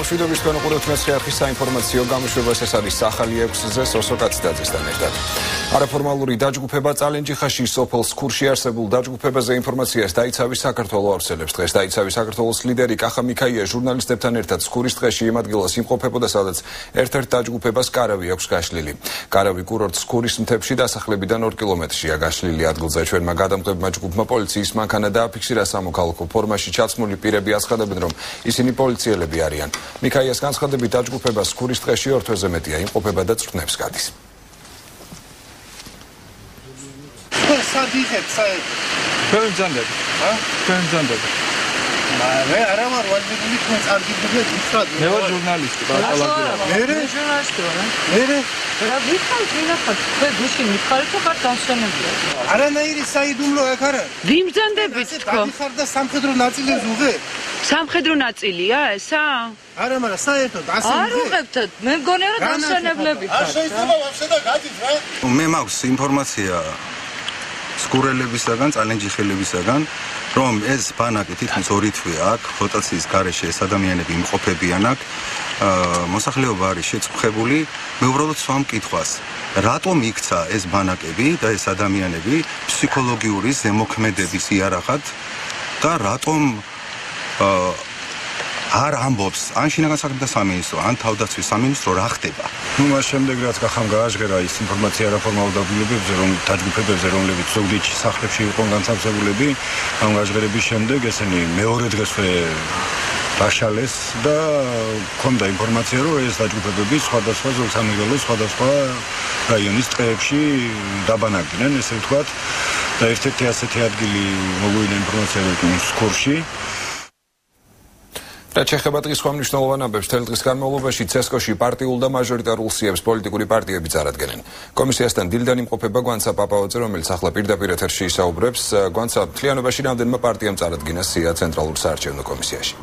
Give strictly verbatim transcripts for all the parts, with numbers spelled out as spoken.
მშვიდობის თქვენ მეცხრე არხის საინფორმაციო გამოშვებას ეს არის ახალი ექვსზე სოსო კაცდაძესთან ერთად. არაფორმალური დაჯგუფება წალენჯიხაში სოფელ სქურში არსებულ დაჯგუფებაზე ინფორმაციას დაიცავის საქართველოს ავრცელებს. დღეს დაიცავის საქართველოს ლიდერი კახა მიქაია ჟურნალისტებთან ერთად სქურის დღეში იმ ადგილას იმყოფებოდა, სადაც ერთ-ერთ დაჯგუფებას კარავი აქვს გაშლილი. კარავი კურორტ სქურის მთებში დასახლებიდან ორ კილომეტრშია გაშლილი. ადგილზე ჩვენმა გადამღებმა ჯგუფმა პოლიციის მანქანა დააფიქსირა. სამოქალაქო ფორმაში ჩაცმული პირები აცხადებენ, რომ ისინი პოლიციელები არიან. მიქაიას განცხადებით დაჯგუფება სქურის დღეში ორ თვეზე მეტია იმყოფება და წვრთნებს გადის. სადიხეთ საერთოდ? ჩვენ მძანდები. ჰა? ჩვენ მძანდები. მე არა ვარ ვალდებული თქვენ წარგიბდეთ უსწრად. მე ვარ ჟურნალისტი, ბაკალავრი. მე ჟურნალისტი ვარ. მე რა ვიხარ ვინახარ თქვენ გუშინ მიხარით თუ ხარ განსვენებია? არანაირი საიდუმლო აქ არა. ვიმბრძანდებით თქო. ხარ და სამხედრო ნაწილებს უღებ? სამხედრო ნაწილია ესა? არა, მაგრამ საერთოდ ასე არ უღებთ, მე მგონია რომ განსვენებლები ხარ. არ შეიძლება ვაფშე და გადით რა. მე მაქვს ინფორმაცია სკურელებისაგან, წალენჯიხელებისაგან, რომ ეს ბანაკი თითქმის ორი თვე აქ, როტაციის გარეშე ეს ადამიანები იმყოფებიან აქ, მოსახლეობა არის შეწუხებული. მე უბრალოდ სვამ კითხვას, რატომ იქცა ეს ბანაკები და ეს ადამიანები ფსიქოლოგიური ზემოქმედების იარაღად და რატომ არ ამბობს ან შინაგან საქმეთა სამინისტრო, ან თავდაცვის სამინისტრო რა ხდება? ნუ მას შემდეგ რაც გახამ გააჟღერა ის ინფორმაცია არაფორმალურ დაჯგუფებებზე, რომ დაჯგუფებებზე, რომლებიც ზუგდიდში სახლებში იყვნენ განთავსებულები, ამ გააჟღერების შემდეგ ესენი მეორე დღესვე დაშალეს და ქონდა ინფორმაცია, რომ ეს დაჯგუფებები სხვადასხვა ზოგსამეგრელოს სხვადასხვა რაიონის ტყეებში დაბანაკდნენ, ესე ვთქვათ, და ერთ-ერთი ასეთი ადგილი მოგვიყვანა ინფორმაცია, რომ სქურში. რაც შეეხება დღის სხვა მნიშვნელოვანობებს, მთელი დღის განმავლობაში ცესკოში პარტიულ და მაჟორიტარულ სიებს პოლიტიკური პარტიები წარადგენენ. კომისიასთან დილიდან იმყოფება გვანცა პაპაოძე, რომელიც ახლა პირდაპირ ეთერში ისაუბრებს. გვანცა, მთლიანობაში რამდენმა პარტიამ წარადგინა სია ცენტრალურ საარჩევნო კომისიაში?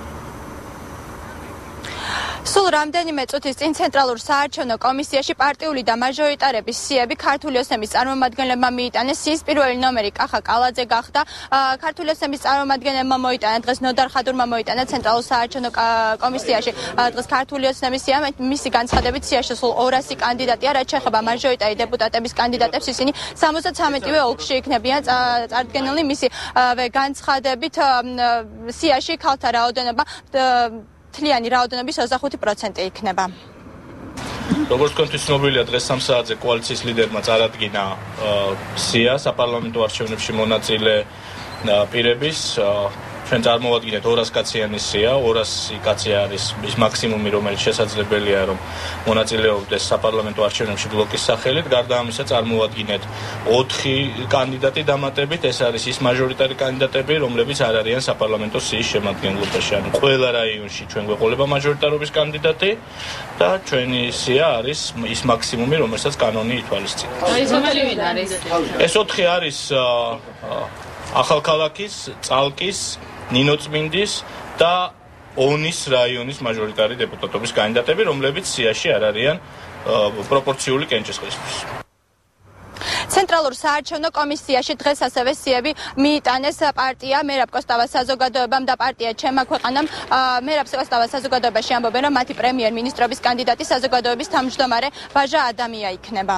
სულ რამდენიმე წუთის წინ ცენტრალურ საარჩევნო კომისიაში პარტიული და მაჟორიტარების სიები ქართული ოსმის წარმომადგენლებმა მიიტანეს. სიის პირველი ნომერი კახა კალაძე გახდა. ქართული ოსმის წარმომადგენლებმა მოიტანა დღეს ნოდარ ხადურმა მოიტანა ცენტრალურ საარჩევნო კომისიაში. დღეს ქართული ოსმის სია მისი განცხადებით სიაში სულ ორასი კანდიდატია, რაც შეეხება მაჟორიტარი დეპუტატების კანდიდატებს, ისინი სამოცდათვრამეტივე ოლქში იქნებიან წარდგენილი. მისი განცხადებით სიაში ქალთა რაოდენობა თლიანი რაოდენობის ოცდახუთი პროცენტი იქნება. როგორც თქვენთვის ცნობილია, დღეს სამ საათზე კოალიციის ლიდერმა წარადგინა სია საპარლამენტო არჩევნებში მონაწილე პირების. ჩვენ წარმოვადგინეთ ორას კაციანი სია, ორასი კაცი არის ის მაქსიმუმი, რომელიც შესაძლებელია, რომ მონაწილეობდეს საპარლამენტო არჩევნებში ბლოკის სახელით. გარდა ამისა, წარმოვადგინეთ ოთხი კანდიდატი დამატებით, ეს არის ის მაჟორიტარი კანდიდატები, რომლებიც არ არიან საპარლამენტო სიის შემადგენლობაში. ანუ ყველა რაიონში ჩვენ გვეყოლება მაჟორიტარობის კანდიდატი და ჩვენი სია არის ის მაქსიმუმი, რომელსაც კანონი ითვალისწინებს. ეს ოთხი ვინ არის? ეს ოთხი არის ახალქალაქის, წალკის, ნინოწმინდის და ონის რაიონის მაჟორიტარი დეპუტატობის კანდიდატები, რომლებიც სიაში არ არიან პროპორციული კენჭისყრისთვის. ცენტრალურ საარჩევნო კომისიაში დღეს ასევე სიები მიიტანეს პარტია მერაბ კოსტავას საზოგადოებამ და პარტია ჩემმა ქვეყანამ. მერაბ კოსტავას საზოგადოებაში ამბობენ, რომ მათი პრემიერ-მინისტრობის კანდიდატი საზოგადოების თავმჯდომარე ბაჟა ადამია იქნება.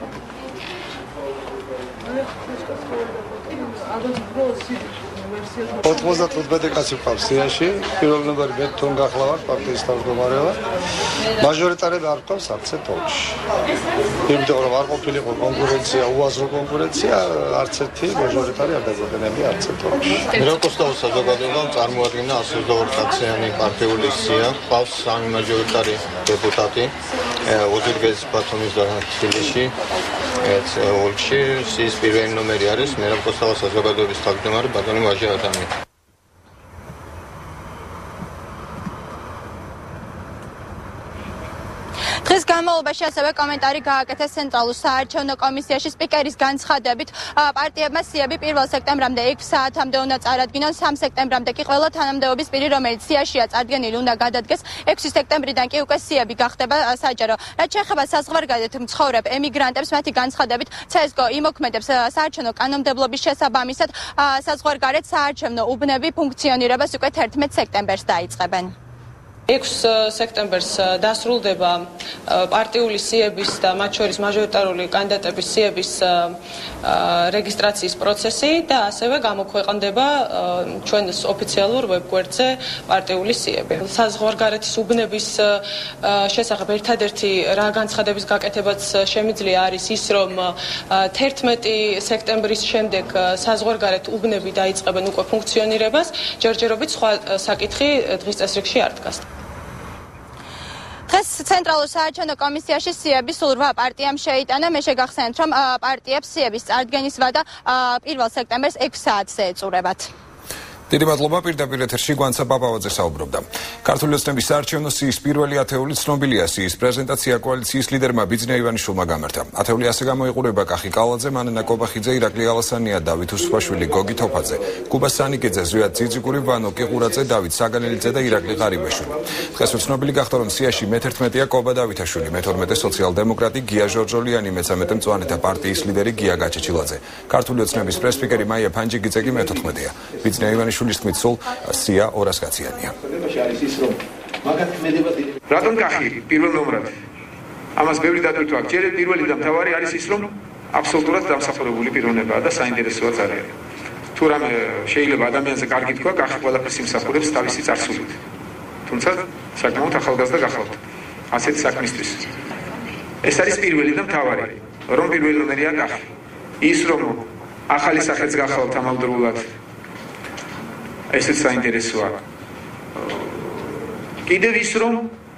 ოთხმოცდათხუთმეტი კაცი ვყავს სიაში, პირველ ნომერი მე თვითონ გახლავარ პარტიის თავმჯდომარე ვარ. მაჟორიტარები არ ვყავს არც ერთ ოლქში. იმიტომ რომ არ ყოფილიყო კონკურენცია, უაზრო კონკურენცია, არც ერთი მაჟორიტარი არ დაგვეყენებია არც ერთ ოლქში. მერაბ კოსტავას საზოგადოებამ წარმოადგინა ოცდაორ კაციანი პარტიული სია, ყავს სამი მაჟორიტარი დეპუტატი, უზურგეს ბათუმის და თბილისში. ეს ოლქში სიის პირველი ნომერი არის მერაბ კოსტავას საზოგადოების თავმჯდომარე ბატონი ვაჟა ადამია. დღეს განმავლობაში ასევე კომენტარი გააკეთეს ცენტრალურ საარჩევნო კომისიაში სპიკერის განცხადებით. პარტიებმა სიები პირველ სექტემბრამდე ექვსი საათამდე უნდა წარადგინონ, სამ სექტემბრამდე კი ყველა თანამდებობის პირი, რომელიც სიაშია წარდგენილი, უნდა გადადგეს. ექვსი სექტემბრიდან კი უკვე სიები გახდება საჯარო. რაც შეეხება საზღვარგარეთ მცხოვრებ ემიგრანტებს, მათი განცხადებით ცესკო იმოქმედებს საარჩევნო კანონმდებლობის შესაბამისად საზღვარგარეთ საარჩევნო უბნები ფუნქციონირებას უკვე თერთმეტ სექტემბერს დაიწყებენ. ექვსი სექტემბერს დასრულდება პარტიული სიების და მათ შორის მაჟორიტარული კანდიდატების სიების რეგისტრაციის პროცესი და ასევე გამოქვეყნდება ჩვენს ოფიციალურ ვებგვერდზე პარტიული სიები. საზღვარგარეთის უბნების შესახებ ერთადერთი რა განცხადების გაკეთებაც შემიძლია არის ის, რომ თერთმეტი სექტემბრის შემდეგ საზღვარგარეთ უბნები დაიწყებენ უკვე ფუნქციონირებას, ჯერჯერობით სხვა საკითხი დღის წესრიგში არ დგას. დღეს ცენტრალურ საარჩევნო კომისიაში სიების სულ რვა პარტიამ შეიტანა. მე შეგახსენებთ, რომ პარტიებს სიების წარდგენის ვადა პირველ სექტემბერს ექვსი საათზე ეწურებათ. დიდი მადლობა. პირდაპირ ეთერში გვანცა პაპავაძე საუბრობდა. ქართული ოცნების საარჩევნო სიის პირველი ათეული ცნობილია. სიის პრეზენტაცია კოალიციის ლიდერმა ბიძინა ივანიშვილმა გამართა. ათეული ასე გამოიყურება კახი კალაძე, მანენა კობახიძე, ირაკლი ალასანია, დავით უსუხაშვილი, გოგი თოფაძე, კუბა სანიკიძე, ზვიად ძიძიგური, ვანო კიყურაძე, დავით საგანელიძე და ირაკლი ყარიბაშვილი. დღეს უცნობილი გახდა, რომ სიაში მეთერთმეტეა კობა დავითაშვილი, მეთორმეტე სოციალ-დემოკრატი გია ჟორჟოლიანი, მეცამეტე მწვანეთა პარტიის ლიდერი გია გაჩეჩილაძე. ქართული ოცნების პრესპიკერი მაია ფანჯიგიძე კი მეთოთხმეტეა. ბიძინა ივანიშვილი შულის თქმით სულ სია ორასკაციანია. რატომ კახი პირველ ნომრად? ამას ბევრი დატვირთვა აქვს. ჯერ პირველი და მთავარი არის ის, რომ აბსოლუტურად დამსახურებული პიროვნებაა და საინტერესოა ძალიან. თუ რამე შეიძლება ადამიანზე კარგი თქვა, კახი ყველაფერს იმსახურებს თავისი წარსულით. თუმცა საკმაოდ ახალგაზრდა გახავთ ასეთ საქმისთვის. ეს არის პირველი და მთავარი, რომ პირველი ნომერია კახი. ის რომ ახალი სახეც გახავთ ამავდროულად ესეც საინტერესოა. კიდევ ის რომ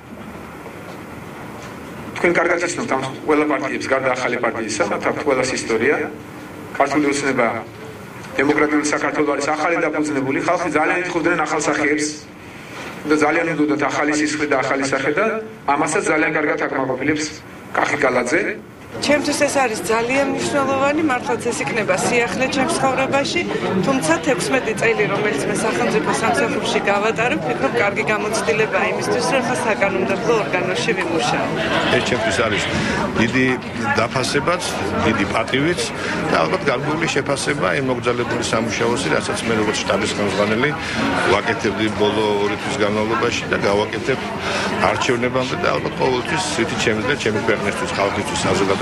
თქვენ კარგად იცნობთ ამ ყველა პარტიებს გარდა ახალი პარტიისა, მათ აქვს ყველას ისტორია. ქართული ოცნება დემოკრატიული საქართველო არის ახალი დაფუძნებული, ხალხი ძალიან ეთხოვდნენ ახალ სახეებს და ძალიან უნდათ ახალი სისხლი და ახალი სახე და ამასაც ძალიან კარგად აკმაყოფილებს კახი კალაძე. ჩემთვის ეს არის ძალიან მნიშვნელოვანი, მართლაც ეს იქნება სიახლე ჩემს ცხოვრებაში, თუმცა თექვსმეტი წელი, რომელიც მე სახელმწიფო სამსახურში გავატარებ, ვფიქრობ, კარგი გამოცდილებაა იმისთვის, რომ ხა საკანონმდებლო ორგანოში ვიმუშაო. ეს ჩემთვის არის დიდი დაფასებაც, დიდი პატივიც და ალბათ გარკვეული შეფასება იმ მოგზაურებული სამუშაოსი, რასაც მე როგორც შტაბის ხელმძღვანელი ვაკეთებდი ბოლო ორი თვის განმავლობაში და გავაკეთებ არჩევნებამდე და ალბათ ყოველთვის ისეთი ჩემს და ჩემი ქვეყნისთვის, ხალხისთვის, საზოგადოებისთვის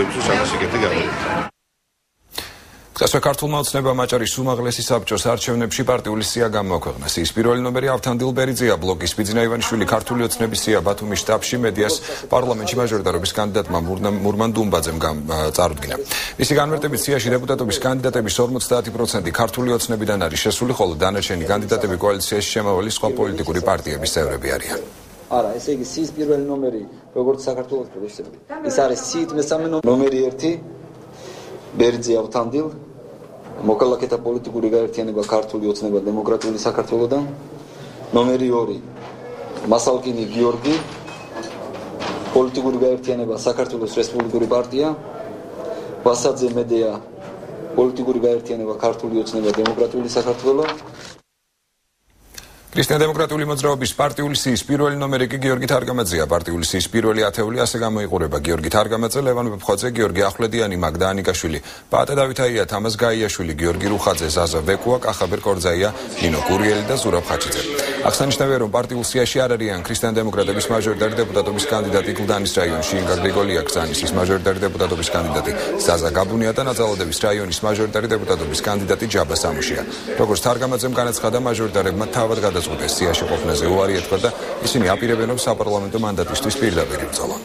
დღესვე ქართულმა ოცნებამ აჭარის უმაღლესი საბჭოს არჩევნებში პარტიული სია გამოაქვეყნა. სიის პირველი ნომერი ავთან დილბერიძეა, ბლოკის ბიძინა ივანიშვილი ქართული ოცნების სია ბათუმის შტაბში მედიას პარლამენტში მაჟორიტარობის კანდიდატმა მურმან დუმბაძემ წარუდგინა. მისი განმარტებით სიაში დეპუტატობის კანდიდატების ორმოცდაათი პროცენტი ქართული ოცნებიდან არის შესული, ხოლო დანარჩენი კანდიდატები კოალიციაში შემავალი სხვა პოლიტიკური პარტიების წევრები არიან. არა, ესე იგი სიის პირველი ნომერი როგორც საქართველოს პრეზიდენტი. ეს არის სიით მესამე ნომერი ერთი ბერძი ავთანდილ მოკალაკეთა პოლიტიკური გაერთიანება ქართული ოცნება დემოკრატიული საქართველოდან. ნომერი ორი მასალკინი გიორგი პოლიტიკური გაერთიანება საქართველოს რესპუბლიკური პარტია. ვასაძე მედეა პოლიტიკური გაერთიანება ქართული ოცნება დემოკრატიული საქართველო. ქრისტიან-დემოკრატიული მოძრაობის პარტიული სიის პირველი ნომერი კი გიორგი თარგამაძეა. პარტიული სიის პირველი ათეული ასე გამოიყურება: გიორგი თარგამაძე, ლევან ბებხვაძე, გიორგი ახვლედიანი, მაგდა ანიკაშვილი, პაატე დავითაია, თამაზ გაიაშვილი, გიორგი რუხაძე, ზაზა ვეკუა, კახაბერ კორძაია, ნინო გურიელი და ზურაბ ხაჩიძე. აღსანიშნავია, რომ პარტიულ სიაში არ არიან ქრისტიან-დემოკრატების მაჟორიტარი დეპუტატობის კანდიდატი გლდანის რაიონში ინგა გრიგოლია გზანისის მაჟორიტარი დეპუტატობის კანდიდატი ზაზა გაბუნია და ნაძალადების რაიონის მაჟორიტარი დეპუტატობის კანდიდატი ჯაბა სამუშია. როგორც თარგამაძემ განაცხადა, მაჟორიტარებმა თავად გადაწყვიტეს სიაში ყოფნაზე უარი ეთქვა და ისინი აპირებენ, რომ საპარლამენტო მანდატისთვის პირდაპირ იბრძოლონ.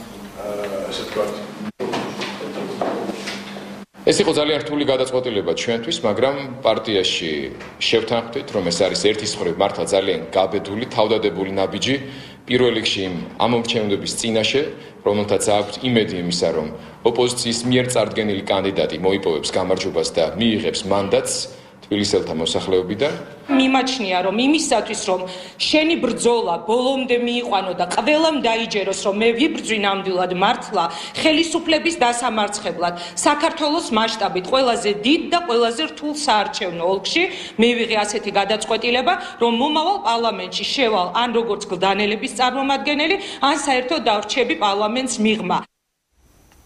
ეს იყო ძალიან რთული გადაწყვეტილება ჩვენთვის, მაგრამ პარტიაში შევთანხმდით, რომ ეს არის ერთის მხრივ მართლა ძალიან გაბედული, თავდადებული ნაბიჯი პირველ რიგში იმ ამომრჩევნების წინაშე, რომელთაც აქვს იმედი იმისა, რომ ოპოზიციის მიერ წარდგენილი კანდიდატი მოიპოვებს გამარჯვებას და მიიღებს მანდატს თბილისელთა მოსახლეობიდან. მიმაჩნია, რომ იმისათვის, რომ შენი ბრძოლა ბოლომდე მიიყვანო და ყველამ დაიჯეროს, რომ მე ვიბრძვი ნამდვილად მართლა ხელისუფლების დასამარცხებლად, საქართველოს მასშტაბით ყველაზე დიდ და ყველაზე რთულ საარჩევნო ოლქში მივიღე ასეთი გადაწყვეტილება, რომ მომავალ პარლამენტში შევალ ან როგორც გლდანელების წარმომადგენელი, ან საერთოდ დავრჩები პარლამენტს მიღმა.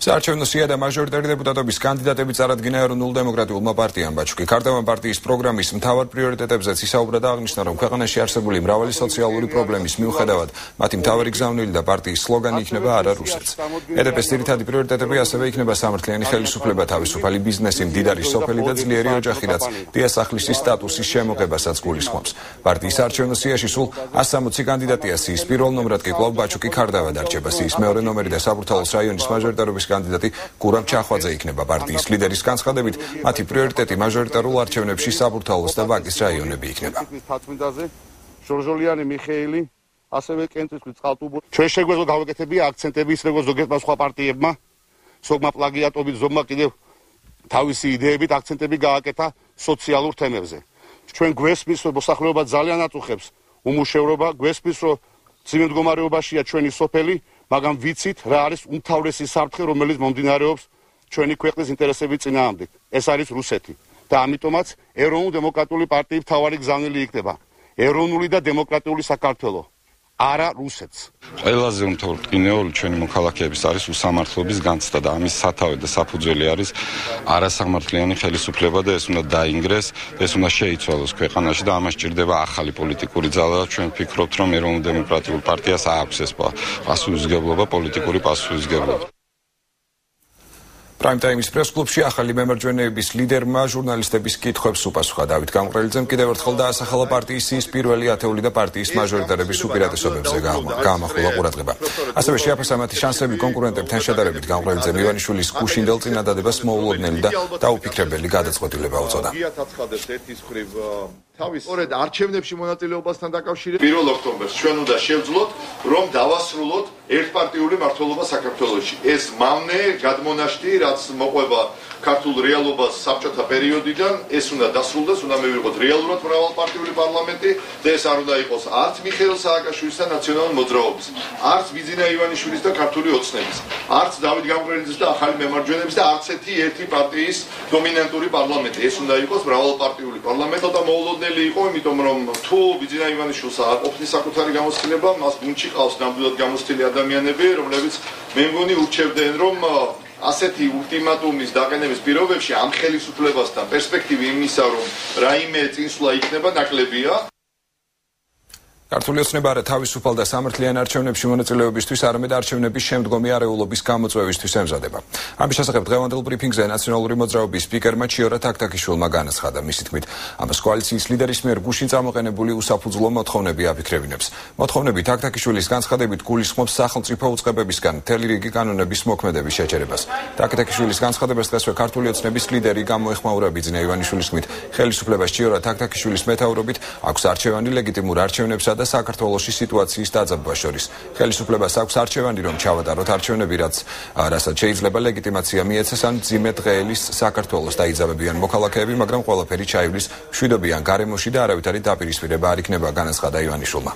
საარჩევნო სია და მაჟორიტარი დეპუტატობის კანდიდატები წარადგინა ეროვნულ დემოკრატიულმა პარტიამ ბაჩუკი ქართავან პარტიის პროგრამის მთავარ პრიორიტეტებზეც ისაუბრა და აღნიშნა, რომ ქვეყანაში არსებული მრავალი სოციალური პრობლემის მიუხედავად მათი მთავარი გზავნილი და პარტიის სლოგანი იქნება არა რუსეთს. ე დე პე-ს ძირითადი პრიორიტეტები ასევე იქნება სამართლიანი ხელისუფლება, თავისუფალი ბიზნესი, მდიდარი სოფელი და ძლიერი ოჯახი, რაც დიასახლისის სტატუსის შემოღებასაც გულისხმობს. პარტიის საარჩევნო სიაში სულ ას სამოცი კანდიდატია. სიის პირველ ნომრად კი კვლავ ბაჩუკი ქარდავა დარჩება. სიის მეორე ნომერი და საბურთალოს რაიონის მაჟორიტარობის კანდიდატი გურამ ჩახვაძე იქნება. პარტიის ლიდერის განცხადებით, მათი პრიორიტეტი მაჟორიტარულ არჩევნებში საბურთალოს და ვაკის რაიონები იქნება. ჟორჟოლიანი მიხეილი, ასევე კენტრისწყლის წყალტუბო. ჩვენ შეგვეძლო გავაკეთებია აქცენტები ის როგორც ზოგიერთმა სხვა პარტიებმა, ზოგმა პლაგიატობით, ზოგმა კიდევ თავისი იდეებით აქცენტები გააკეთა სოციალურ თემებზე. ჩვენ გვესმის, რომ მოსახლეობა ძალიან აწუხებს უმუშევრობა, გვესმის, რომ ცივ მდგომარეობაშია ჩვენი სოფელი, მაგრამ ვიცით რა არის უმთავრესი საფრთხე, რომელიც მომდინარეობს ჩვენი ქვეყნის ინტერესების წინააღმდეგ. ეს არის რუსეთი. და ამიტომაც ეროვნულ დემოკრატიული პარტიის მთავარი გზავნილი იქნება ეროვნული და დემოკრატიული საქართველო, არა რუსეთს. ყველაზე უმთავრესი ჩვენი მოქალაქეების არის უსამართლობის განცდა და ამის სათავე და საფუძველი არის არასამართლიანი ხელისუფლება და ეს უნდა დაინგრეს, ეს უნდა შეიცვალოს ქვეყანაში და ამას სჭირდება ახალი პოლიტიკური ძალა და ჩვენ ვფიქრობთ, რომ ეროვნულ დემოკრატიულ პარტიას აქვს ეს პასუხისმგებლობა, პოლიტიკური პასუხისმგებლობა. Prime Time-ის პრეს-კლუბში ახალი მემარჯვენეების ლიდერმა ჟურნალისტების კითხვებს უპასუხა. დავით გამყრელიძემ კიდევ ერთხელ დაასახელა პარტიის სიის პირველი ათეული და პარტიის მაჟორიტარების უპირატესობებზე გაამახვილა ყურადღება. ასევე შეაფასა მათი შანსები კონკურენტებთან შედარებით. გამყრელიძემ ივანიშვილის გუშინდელ წინადადებას მოულოდნელი და დაუფიქრებელი გადაწყვეტილება უწოდა. თავის სწორედ არჩევნებში მონაწილეობასთან დაკავშირებით პირველ ოქტომბერს ჩვენ უნდა შევძლოთ, რომ დავასრულოთ ერთპარტიული მმართველობა საქართველოში. ეს მავნე გადმონაშთი, რაც მოყვება ქართულ რეალობას საბჭოთა პერიოდიდან, ეს უნდა დასრულდეს, უნდა მივიღოთ რეალურად მრავალპარტიული პარლამენტი და ეს არ უნდა იყოს არც მიხეილ სააკაშვილის და ნაციონალური მოძრაობის, არც ბიძინა ივანიშვილის და ქართული ოცნების, არც დავით გამყრელიძის და ახალი მემარჯვენეების და არც ერთი ერთი პარტიის დომინანტური პარლამენტი. ეს უნდა იყოს მრავალპარტიული პარლამენტი და მოულოდნელი იყო, იმიტომ რომ თუ ბიძინა ივანიშვილს არ ყოფნის საკუთარი გამოცდილება, მას გუნდში ყავს ნამდვილად გამოცდილი ადამიანები, რომლებიც მე მგონი ურჩევდნენ, რომ ასეთი ულტიმატუმის დაყენების პირობებში ამ ხელისუფლებასთან პერსპექტივი იმისა, რომ რაიმე წინსვლა იქნება, ნაკლებია. ქართული ოცნება არა თავისუფალ და სამართლიან არჩევნებში მონაწილეობისთვის, არამედ არჩევნების შემდგომი არეულობის გამოწვევისთვის ემზადება. ამის შესახებ დღევანდელ ბრიფინგზე ნაციონალური მოძრაობის სპიკერმა ჩიორა თაქთაქიშვილმა განაცხადა. მისი თქმით, ამას კოალიციის ლიდერის მიერ გუშინ წამოყენებული უსაფუძვლო მოთხოვნები აფიქრებინებს. მოთხოვნები თაქთაქიშვილის განცხადებით გულისხმობს სახელმწიფო უწყებებისგან მთელი რიგი კანონების მოქმედების შეჩერებას. თაქთაქიშვილის განცხადებას დღესვე ქართული ოცნების ლიდერი გამოეხმაურა. ბიძინა ივანიშვილის თქმით, ხელისუფლებას ჩიორა თაქთაქიშვილის მეთაურობით აქვს არჩევანი ლეგიტიმურ არჩევნებსა და საქართველოში სიტუაციის დაძაბვა შორის. ხელისუფლებას აქვს არჩევანი, რომ ჩავატაროთ არჩევნები, რაც რასაც შეიძლება ლეგიტიმაცია მიეცეს ან მძიმე დღეელის საქართველოს დაიძაბებიან მოქალაქეები, მაგრამ ყველაფერი ჩაივლის მშვიდობიან გარემოში და არავითარი დაპირისპირება არ იქნება, განაცხადა ივანიშვილმა.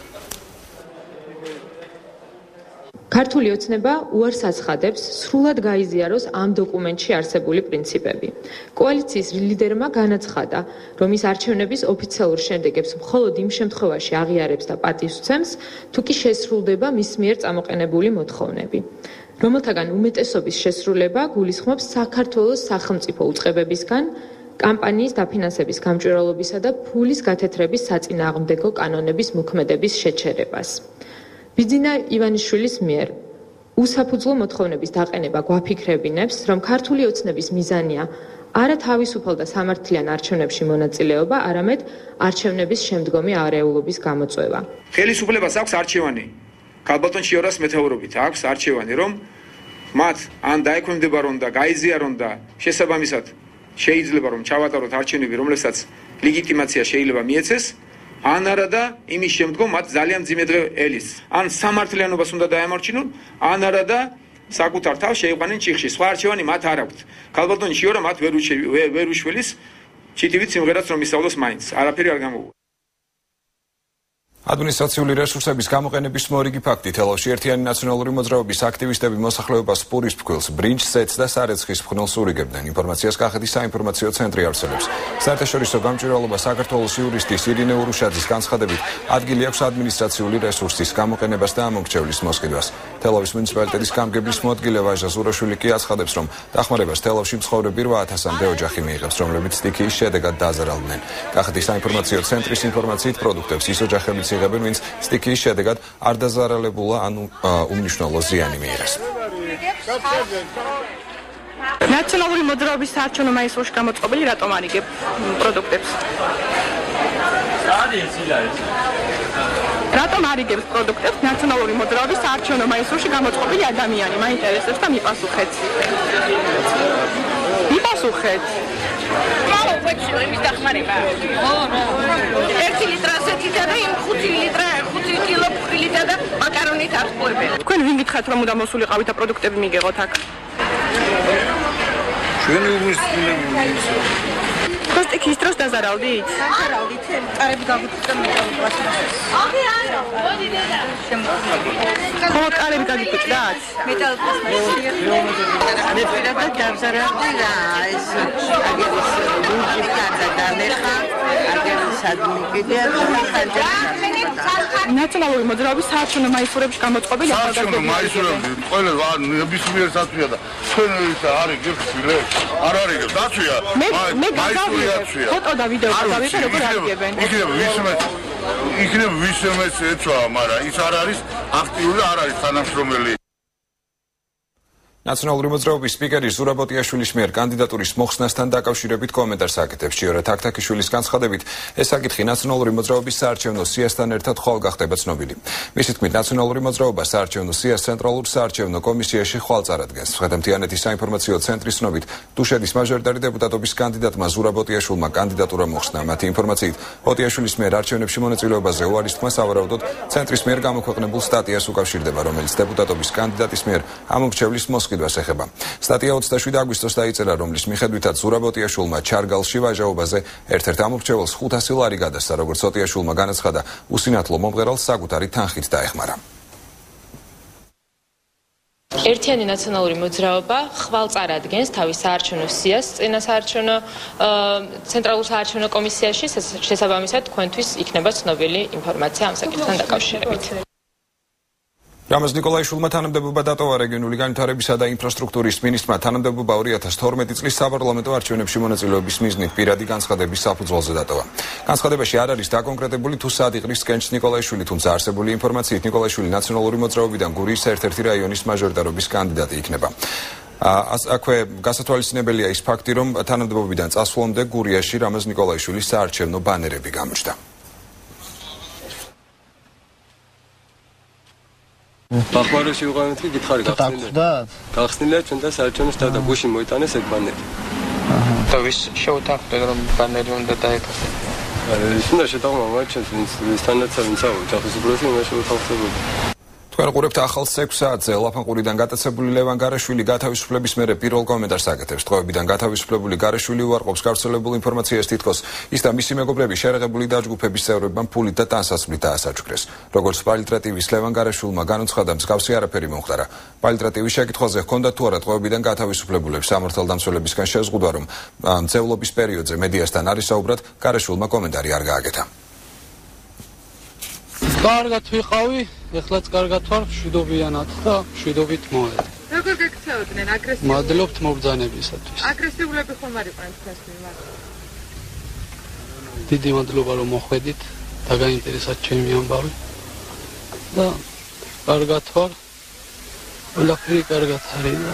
ქართული ოცნება უარს აცხადებს სრულად გაიზიაროს ამ დოკუმენტში არსებული პრინციპები. კოალიციის ლიდერმა განაცხადა, რომ ის არჩევნების ოფიციალურ შედეგებს მხოლოდ იმ შემთხვევაში აღიარებს და პატივსცემს, თუ კი შესრულდება მის მიერ წამოყენებული მოთხოვნები, რომელთაგან უმეტესობის შესრულება გულისხმობს საქართველოს სახელმწიფო უწყებებისგან კამპანიის დაფინანსების გამჭვირვალობისა და ფულის გათეთრების საწინააღმდეგო კანონების მოქმედების შეჩერებას. ბიძინა ივანიშვილის მიერ უსაფუძვლო მოთხოვნების დაყენება გვაფიქრებინებს, რომ ქართული ოცნების მიზანია არა თავისუფალ და სამართლიან არჩევნებში მონაწილეობა, არამედ არჩევნების შემდგომი არეულობის გამოწვევა. ხელისუფლებას აქვს არჩევანი. ქალბატონ ჩიორას მეთაურობით აქვს არჩევანი, რომ მათ ან დაექვემდებარონ და გაიზიარონ და შესაბამისად შეიძლება რომ ჩავატაროთ არჩევნები, რომლებსაც ლეგიტიმაცია შეიძლება მიეცეს. ან არა და იმის შემდგომ მათ ძალიან მძიმე დღე ელის. ან სამართლიანობას უნდა დაემორჩინონ, ან არა და საკუთარ თავს შეიყვანენ ჩიხში. სხვა არჩევანი მათ არ აქვთ. ქალბატონი ჩიორა მათ ვერ უშველის, ჩიტივით სიმღერაც რომ ისწავლოს მაინც. არაფერი არ გამოუვა. ადმინისტრაციული რესურსების გამოყენების მორიგი ფაქტი თელავში ერთიანი ნაციონალური მოძრაობის აქტივისტები მოსახლეობას პურის ფქვილს, ბრინჯს, ზეთს და სარეცხის ფხვნილს ურიგებდნენ. ინფორმაციას კახეთის საინფორმაციო ცენტრი არსებობს. საერთაშორისო გამჭვირვალობა საქართველოს იურისტის ირინე ურუშაძის განცხადებით ადგილი აქვს ადმინისტრაციული რესურსის გამოყენებას და ამომრჩევლის მოსყიდვას. თელავის მუნიციპალიტეტის გამგებლის მოადგილე ვაჟა ზურაშვილი კი აცხადებს, რომ დახმარებას თელავში მცხოვრები რვა ათასამდე ოჯახი მიიღებს, რომლებიც სტიქიის შედეგად დაზარალდნენ. კახეთის საინფორმაციო ცენტრის ინფორმაციით პროდუქტებს ის ოჯახებიც იღებენ, ვინც სტიქიის შედეგად არ დაზარალებულა, ანუ უმნიშვნელო ზიანი მიიღეს. ნაციონალური მოძრაობის საარჩევნო მაისურში გამოწყობილი რატომ არ იგებ პროდუქტებს? რატომ არ იგებს პროდუქტებს ნაციონალური მოძრაობის საარჩევნო მაისურში გამოწყობილი ადამიანი? მაინტერესებს და მიპასუხეთ. მიპასუხეთ. მალო ვექცი იმის დახმარება. ო, რა. ერთი ლიტრა ასეთითა და იმ ხუთი ლიტრა, ხუთი კილო ფხილითა და მაკარონით არ ხუებენ. თქვენ ვინ გითხართ რომ უნდა მოსულიყავით და პროდუქტები მიგეღოთ აქ? ჩვენი უგულისხმობთ. ხო სტიქიის დროს დაზარალდით? დაზარალდით, კარები გაგუწევთ მეტალობას. აბი არა, მოდი დედა. ხო კარები გაგიკვეჭდათ? მეტალობას. მე პირადად დაზარალდი რა, ეს აგერის ლურჯი ხარდა და მეხა, აგერის ადმი კიდე ხარდა. ნაციონალური მოძრაობის საარჩევნო მაისურებში გამოწყობილი ახალგაზრდები მაისურები ყველა ნებისმიერ სათვია და თქვენ ის არ იგებს ფილებს არ არ იგებს დაცვია მე მე გავავიღებ ფოტო და ვიდეო გავავიღებ როგორ აღგებენ იქნება ვისმე იქნება ვისმეს ეცვა მაგრამ ის არ არის აქტიური არ არის თანამშრომელი ნაციონალური მოძრაობის სპიკერი ზურაბოტიაშვილის მიერ კანდიდატურის მოხსნასთან დაკავშირებით კომენტარს აკეთებს. ჟიორა თაქთაქიშვილის განცხადებით, ეს საკითხი ნაციონალური მოძრაობის საარჩევნო სიასთან ერთად ხვალ გახდება ცნობილი. მისი თქმით, ნაციონალური მოძრაობა საარჩევნო სიას ცენტრალურ საარჩევნო კომისიაში ხვალ წარადგენს. ხედამთიანეთის საინფორმაციო ცენტრის ცნობით, დუშეთის მაჟორიტარი დეპუტატობის კანდიდატმა ზურაბოტიაშვილმა კანდიდატურა მოხსნა. მათი ინფორმაციით, ბოტიაშვილის მიერ არჩევნებში მონაწილეობაზე უარის თქმა სავარაუდოდ ცენტრის მიერ გამოქვეყნებულ სტატიას უკავშირდება, რომელიც დეპუტატობის კანდიდატის მიერ ამომრჩევლის მოსყიდვას ეხება. სტატია ოცდაშვიდი აგვისტოს დაიწერა, რომლის მიხედვითაც ზურაბოტიაშვილმა ჩარგალში ვაჟაობაზე ერთ-ერთ ამომრჩეველს ხუთასი ლარი გადასცა, როგორც ოტიაშვილმა განაცხადა, უსინათლო მომღერალს საკუთარი თანხით დაეხმარა. ერთიანი ნაციონალური მოძრაობა ხვალ წარადგენს თავის საარჩევნო სიას წინა საარჩევნო ცენტრალურ საარჩევნო კომისიაში, შესაბამისად თქვენთვის იქნება ცნობილი ინფორმაცია ამ საკითხთან დაკავშირებით. რამაზ ნიკოლაიშვილმა თანამდებობა დატოვა რეგიონული განვითარებისა და ინფრასტრუქტურის მინისტრმა თანამდებობა ორი ათას თორმეტი წლის საპარლამენტო არჩევნებში მონაწილეობის მიზნით პირადი განცხადების საფუძველზე დატოვა. განცხადებაში არ არის დაკონკრეტებული თუ სად იყრის კენჭს ნიკოლაიშვილი, თუმცა არსებული ინფორმაციით ნიკოლაიშვილი ნაციონალური მოძრაობიდან გურიის ერთ-ერთი რაიონის მაჟორიტარობის კანდიდატი იქნება. აქვე გასათვალისწინებელია ის ფაქტი, რომ თანამდებობიდან წასვლამდე გურიაში რამაზ ნიკოლაიშვილის საარჩევნო ბანერები გამოჩნდა. ბახმაროში ვიყავით კი გითხარი გახსნილია. გახსნილია ჩვენ და საარჩევნო შტატ და გუში მოიტანეს ეგ ბანერი. და ვის შევთანხმდეთ რომ ბანერი უნდა დაეკავოს? ის უნდა შეტანხმო ჩვენ ვისთანაც ვინც ოჯახის უბრალოდ უნდა შევთანხმდეთ. თქვენ ყურებთ ახალს ექვს საათზე. ლაფანყურიდან გატაცებული ლევან გარეშვილი გათავისუფლების მერე პირველ კომენტარს აკეთებს. ტყვეობიდან გათავისუფლებული გარეშვილი უარყოფს გავრცელებულ ინფორმაციას, თითქოს ის და მისი მეგობრები შერეღებული დაჯგუფების წევრებმა ფულით და ტანსაცმლით დაასაჩუქრეს. როგორც პალიტრა ტივის ლევან გარეშვილმა განუცხადა, მსგავსი არაფერი მომხდარა. პალიტრა ტივის შეკითხვაზე ჰქონდა თუ არა ტყვეობიდან გათავისუფლებულებს სამართალდამცველებისგან შეზღუდვა, რომ მცევლობის პერიოდზე მედიასთან არის საუბრად, გარეშვილმა კომენტარი არ გააკეთა. კარგად ვიყავი, ეხლაც კარგად ვარ, მშვიდობიანად და მშვიდობით მოედა. როგორ გექცეოდნენ აგრესიულ? მადლობთ მობრძანებისათვის. აგრესიულები ხომ არ იყვნენ თქვენს მიმართ? დიდი მადლობა რომ მოხვედით და გაინტერესათ ჩემი ამბავი. და კარგად ვარ. ყველაფერი კარგად არის და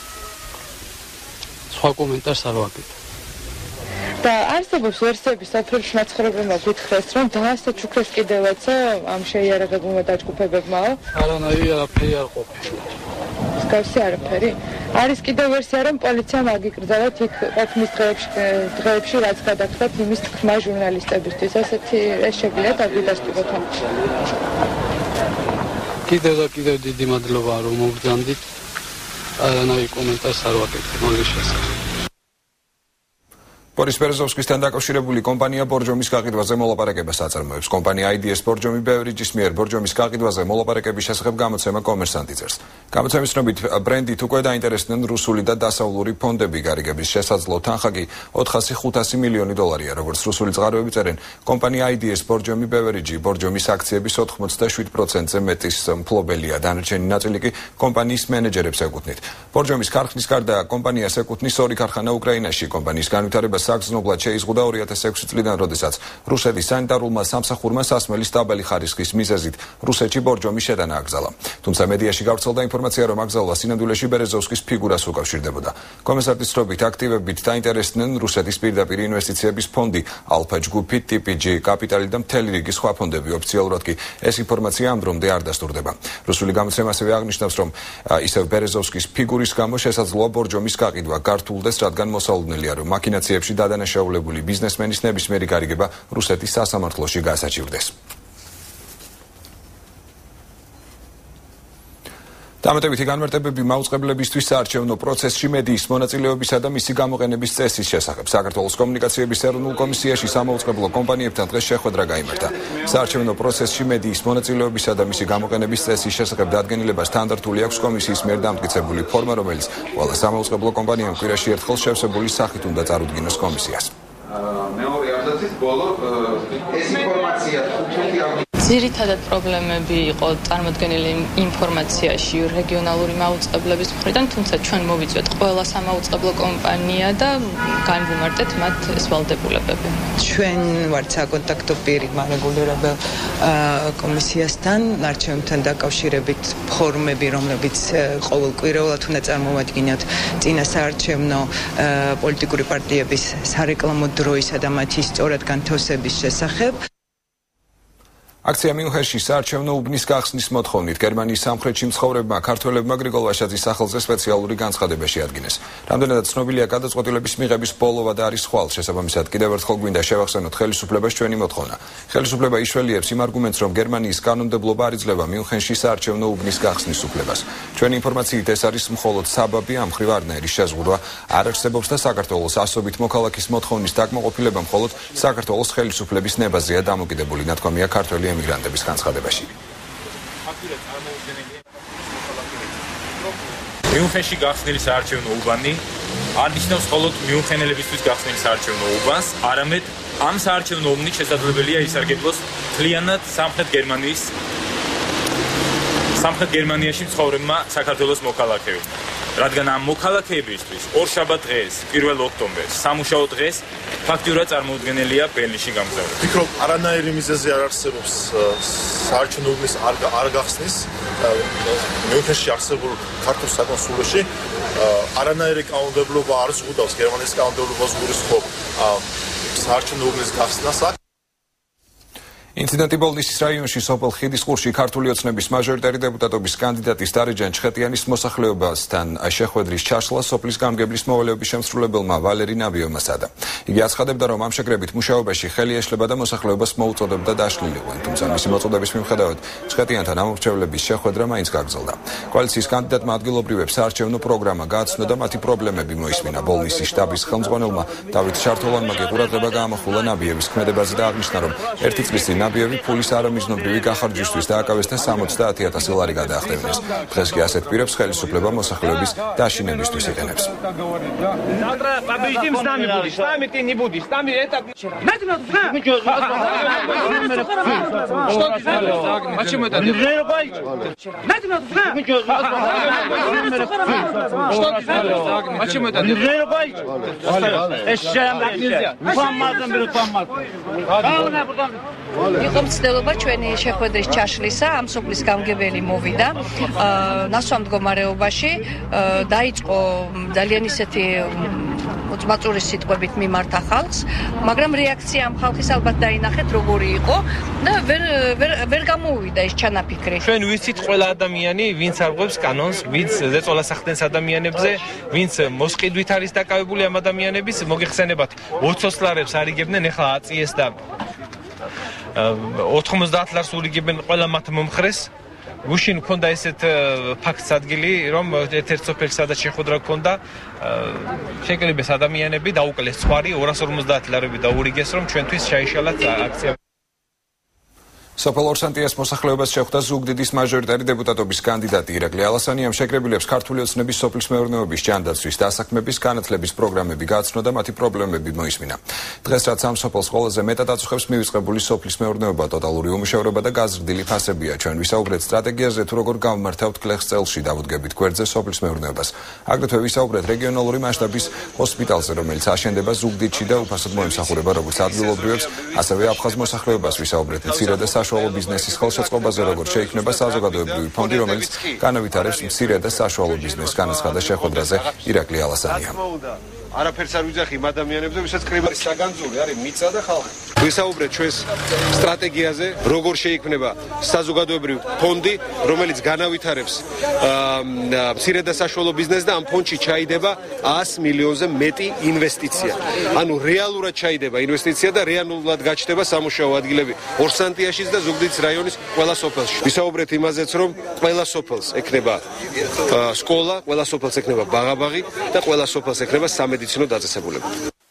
სხვა კომენტარს არ ვაკეთებ. და არსებობს ვერსიები საფრთხის მაცხოვრებელმა გითხრეს, რომ დაასაჩუქრეს კიდევაცა ამ შეიარაღებულმა დაჯგუფებებმაო? არანაირი არაფერი არ ყოფილა. მსგავსი არაფერი? არის კიდევ ვერსია, რომ პოლიციამ აგიკრძალათ იქ ყოფნის დღეებში, დღეებში რაც გადახდათ იმის თქმა ჟურნალისტებისთვის. ესეთი ეს შეგვიძლია დაგვიდასტუროთ ამ. კიდევ და კიდევ დიდი მადლობა რომ მოგძანდით. არანაირი კომენტარს არ ვაკეთებ მაგის შესახებ. ბორის ბერეზოვსკისთან დაკავშირებული კომპანია ბორჯომის გაყიდვაზე მოლაპარაკებას აწარმოებს. კომპანია აი დი ეს ბორჯომი ბევერიჯის მიერ ბორჯომის გაყიდვაზე მოლაპარაკების შესახებ გამოცემა კომერსანტი წერს. გამოცემის ცნობით ბრენდით უკვე დაინტერესდნენ რუსული და დასავლური ფონდები. გარიგების შესაძლო თანხა კი ოთხასი ხუთასი მილიონი დოლარია. როგორც რუსული წყაროები წერენ, კომპანია აი დი ეს ბორჯომი ბევერიჯი ბორჯომის აქციების ოთხმოცდაშვიდ პროცენტზე მეტის მფლობელია. დანარჩენი ნაწილი კი კომპანიის მენეჯერებს ეკუთვნით. ბორჯომის ქარხნის გარდა კომპანიას ეკუთვნის ორი ქარხანა უკრაინაში. კომპანიის განვითარება საგრძნობლად შეიზღუდა ორი ათას ექვსი წლიდან, როდესაც რუსეთის სანიტარულმა სამსახურმა სასმელის დაბალი ხარისხის მიზეზით რუსეთში ბორჯომი შეტანა აკრძალა. თუმცა მედიაში გავრცელდა ინფორმაცია, რომ აკრძალვა სინამდვილეში ბერეზოვსკის ფიგურას უკავშირდებოდა. კომერსანტის ცნობით აქტივებით დაინტერესდნენ რუსეთის პირდაპირ ინვესტიციების ფონდი, ალფა ჯგუფი, ტი პი ჯი კაპიტალი და მთელი რიგი სხვა ფონდები. ოფიციალურად კი ეს ინფორმაცია ამ დრომდე არ დასტურდება. რუსული გამოცემა ასევე აღნიშნავს, რომ ისევ ბერეზოვსკის ფიგურის გამო შესაძლოა ბორჯომის გაყიდვა გართულდეს, რადგან მოსალოდნელია, რომ მაქინაციებში დადანაშაულებული ბიზნესმენის ნებისმიერი გარიგება რუსეთის სასამართლოში გასაჩივრდეს. დამატებითი განმარტებები მაუწყებლებისთვის საარჩევნო პროცესში მედიის მონაწილეობისა და მისი გამოყენების წესის შესახებ. საქართველოს კომუნიკაციების ეროვნულ კომისიაში სამაუწყებლო კომპანიებთან დღეს შეხვედრა გაიმართა. საარჩევნო პროცესში მედიის მონაწილეობისა და მისი გამოყენების წესის შესახებ დადგენილებას თანდართული აქვს კომისიის მიერ დამტკიცებული ფორმა, რომელიც ყველა სამაუწყებლო კომპანიამ კვირაში ერთხელ შევსებული სახით უნდა წარუდგინოს კომისიას. მეორე არდაცის ბოლო ეს ინფორმაცია ძირითადად პრობლემები იყო წარმოდგენილი ინფორმაციაში რეგიონალური მაუწყებლების მხრიდან, თუმცა ჩვენ მოვიწვევთ ყველა სამაუწყებლო კომპანია და განვიმარტეთ მათ ეს ვალდებულებები. ჩვენ ვართ საკონტაქტო პირი მარეგულირებელ კომისიასთან, არჩევნებთან დაკავშირებით ფორუმები, რომლებიც ყოველკვირეულად უნდა წარმოვადგინოთ წინა საარჩევნო პოლიტიკური პარტიების სარეკლამო დროისა და მათი სწორად განთავსების შესახებ. აქცია მიუნხენში საარჩევნო უბნის გახსნის მოთხოვნით გერმანიის სამხრეთში მცხოვრებმა ქართველებმა გრიგოლ ვაშაძის სახელზე სპეციალური განცხადება შეადგინეს. რამდენადაც ცნობილია გადაწყვეტილების მიღების ბოლოვა და არის ხვალ. შესაბამისად კიდევ ერთხელ გვინდა შევახსენოთ ხელისუფლებას ჩვენი მოთხოვნა. ხელისუფლება იშველიებს იმ არგუმენტს, რომ გერმანიის კანონმდებლობა არ იძლევა მიუნხენში საარჩევნო უბნის გახსნის უფლებას. ჩვენი ინფორმაციით ეს არის მხოლოდ საბაბი ამ მხრივ არნაირი შეზღუდვა არ არსებობს და საქართველოს ასობით მოქალაქის მოთხოვნის დაკმაყოფილება მხოლოდ საქართველოს ხელისუფლების ნებაზეა დამოკიდებული, ნათქვამია ქართველი ემიგრანტების განცხადებაში. მიუნხენში გახსნილი საარჩევნო უბანი არ ნიშნავს მხოლოდ მიუნხენელებისთვის გახსნილი საარჩევნო უბანს, არამედ ამ საარჩევნო უბნით შესაძლებელია ისარგებლოს მთლიანად სამხრეთ გერმანიის სამხრეთ გერმანიაში მცხოვრებმა საქართველოს მოქალაქეებმა. რადგან ამ მოქალაქეებისთვის ორშაბათ დღეს, პირველ ოქტომბერს, სამუშაო დღეს ფაქტურად წარმოუდგენელია ბერლინში გამგზავრება. ვფიქრობ, არანაირი მიზეზი არ არსებობს საარჩევნო უბნის არ გახსნის მიუნხენში არსებულ ქართულ საკონსულოში. არანაირი კანონმდებლობა არ ზღუდავს გერმანიის კანონმდებლობას გულისხმობ საარჩევნო უბნის გახსნას. ინციდენტი ბოლნისის რაიონში სოფელ ხიდისყურში ქართული ოცნების მაჟორიტარი დეპუტატობის კანდიდატის დარეჯან ჩხეტიანის მოსახლეობასთან შეხვედრის ჩაშლა სოფლის გამგებლის მოვალეობის შემსრულებელმა ვალერი ნაბიევმა სცადა. იგი აცხადებდა, რომ ამ შეკრებით მუშაობაში ხელი ეშლება და მოსახლეობას მოუწოდებდა დაშლილიყვნენ, თუმცა მისი მოწოდების მიუხედავად ჩხეტიანთან ამორჩევლების შეხვედრა მაინც გაგრძელდა. კოალიციის კანდიდატმა ადგილობრივებს საარჩევნო პროგრამა გააცნო და მათი პრობლემები მოისმინა. ბოლნისის შტაბის ხელმძღვანელმა დავით ჩართოლანმა კი ყურადღება გაამახვილა ნაბიევის ქმედებაზე და აღნიშნა, რომ ერთი წლის წინ ნაბიევი ფულის არამიზნობრივი გახარჯვისთვის დააკავეს და სამოცდაათი ათასი ლარი გადაახდევინეს. დღეს კი ასეთ პირებს ხელისუფლება მოსახლეობის დაშინებისთვის იყენებს. იყო მცდელობა ჩვენი შეხვედრის ჩაშლისა, ამ სოფლის გამგებელი მოვიდა ნასვამ მდგომარეობაში, დაიწყო ძალიან ისეთი მოწმაწური სიტყვებით მიმართა ხალხს, მაგრამ რეაქცია ამ ხალხის ალბათ დაინახეთ როგორი იყო და ვერ ვერ გამოუვიდა ეს ჩანაფიქრი. ჩვენ ვიცით ყველა ადამიანი, ვინც არღვევს კანონს, ვინც ზეწოლას ახდენს ადამიანებზე, ვინც მოსყიდვით არის დაკავებული ამ ადამიანების, მოგეხსენებათ ოცდაოც ლარებს არიგებდნენ, ეხლა აწიეს და ოთხმოცდაათ ლარს ურიგებენ ყველა მათ მომხრეს. გუშინ მქონდა ესეთ ფაქტს ადგილი, რომ ერთ-ერთ სოფელში სადაც შეხვედრა გქონდა, შეკრიბეს ადამიანები დაუკლეს ცხვარი ორას ორმოცდაათი ლარები დაურიგეს, რომ ჩვენთვის შეიშალათ აქცია. სოფელ ორსანტიას მოსახლეობას შეხვდა ზუგდიდის მაჟორიტარი დეპუტატობის კანდიდატი ირაკლი ალასანი. ამ შეკრებილებს ქართული ოცნების სოფლის მეურნეობის ჯანდაცვის დასაქმების განათლების პროგრამები გააცნო და მათი პრობლემები მოისმინა. დღეს რაც ამ სოფელს ყველაზე მეტად აწუხებს მივიწყებული სოფლის მეურნეობა, ტოტალური უმუშევრობა და გაზრდილი ფასებია. ჩვენ ვისაუბრეთ სტრატეგიაზე, თუ როგორ გავმართავთ კლეხს წელში დავუდგებით გვერდზე სოფლის მეურნეობას. აგრეთვე ვისაუბრეთ რეგიონალური მასშტაბის ჰოსპიტალზე, რომელიც აშენდება ზუგდიდში და უფასოდ მოემსახურება როგორც ადგილობრივებს, ასევე აფხაზ მოსახლეობას. ვისაუბრეთ მცირე და საშუალო ბიზნესის ხელშეწყობაზე, როგორ შეიქმნება საზოგადოებრივი ფონდი, რომელიც განავითარებს მცირე და საშუალო ბიზნესს, განაცხადა შეხვედრაზე ირაკლი ალასანია. არაფერს არ ვიძახი ადამიანებზე, ვისაც კრიბარის საგანძური არის მიწა და ხალხი. ვისაუბრეთ ჩვენს სტრატეგიაზე, როგორ შეიქმნება საზოგადოებრივი ფონდი, რომელიც განავითარებს მცირე და საშუალო ბიზნესს და ამ ფონდში ჩაიდება ას მილიონზე მეტი ინვესტიცია. ანუ რეალურად ჩაიდება ინვესტიცია და რეალურად გაჩნდება სამუშაო ადგილები ორსანტიაშიც და ზუგდიდის რაიონის ყველა სოფელში. ვისაუბრეთ იმაზეც, რომ ყველა სოფელს ექნება სკოლა, ყველა სოფელს ექნება ბაღაბაღი და ყველა სოფელს ექნება სამედიცინო დაწესებულება.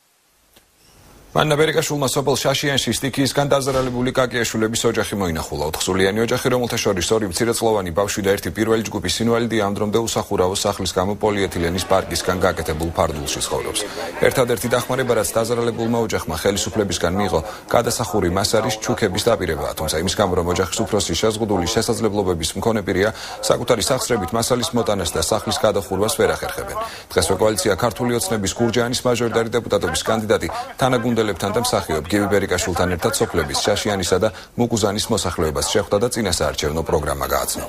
მანნა ბერიკაშვილმა სოფელ შაშიანში სტიქიისგან დაზარალებული კაკიაშვილების ოჯახი მოინახულა. ოთხსულიანი ოჯახი, რომელთა შორის ორი მცირეწლოვანი ბავშვი და ერთი პირველი ჯგუფის ინვალიდი ამ დრომდე უსახურავო სახლის გამო პოლიეთილენის პარკისგან გაკეთებულ ფარდულში ცხოვრობს. ერთადერთი დახმარება, რაც დაზარალებულმა ოჯახმა ხელისუფლებისგან მიიღო, გადასახური მას არის ჩუქების დაპირება. თუმცა იმის გამო, რომ ოჯახის უფროსი შეზღუდული შესაძლებლობების მქონე პირია, საკუთარი სახსრებით მასალის მოტანას და სახლის გადახურვას ვერ ახერხებენ. დღესვე კოალიცია ქართული ოცნების გურჯაანის მაჟორიტარი დეპუტატობის კანდიდატი თანაგუნდელ თან და მსახიობ გივი ბერიკაშვილთან ერთად სოფლების შაშიანისა და მუგუზანის მოსახლეობას შეხვდა და წინასაარჩევნო პროგრამა გააცნო.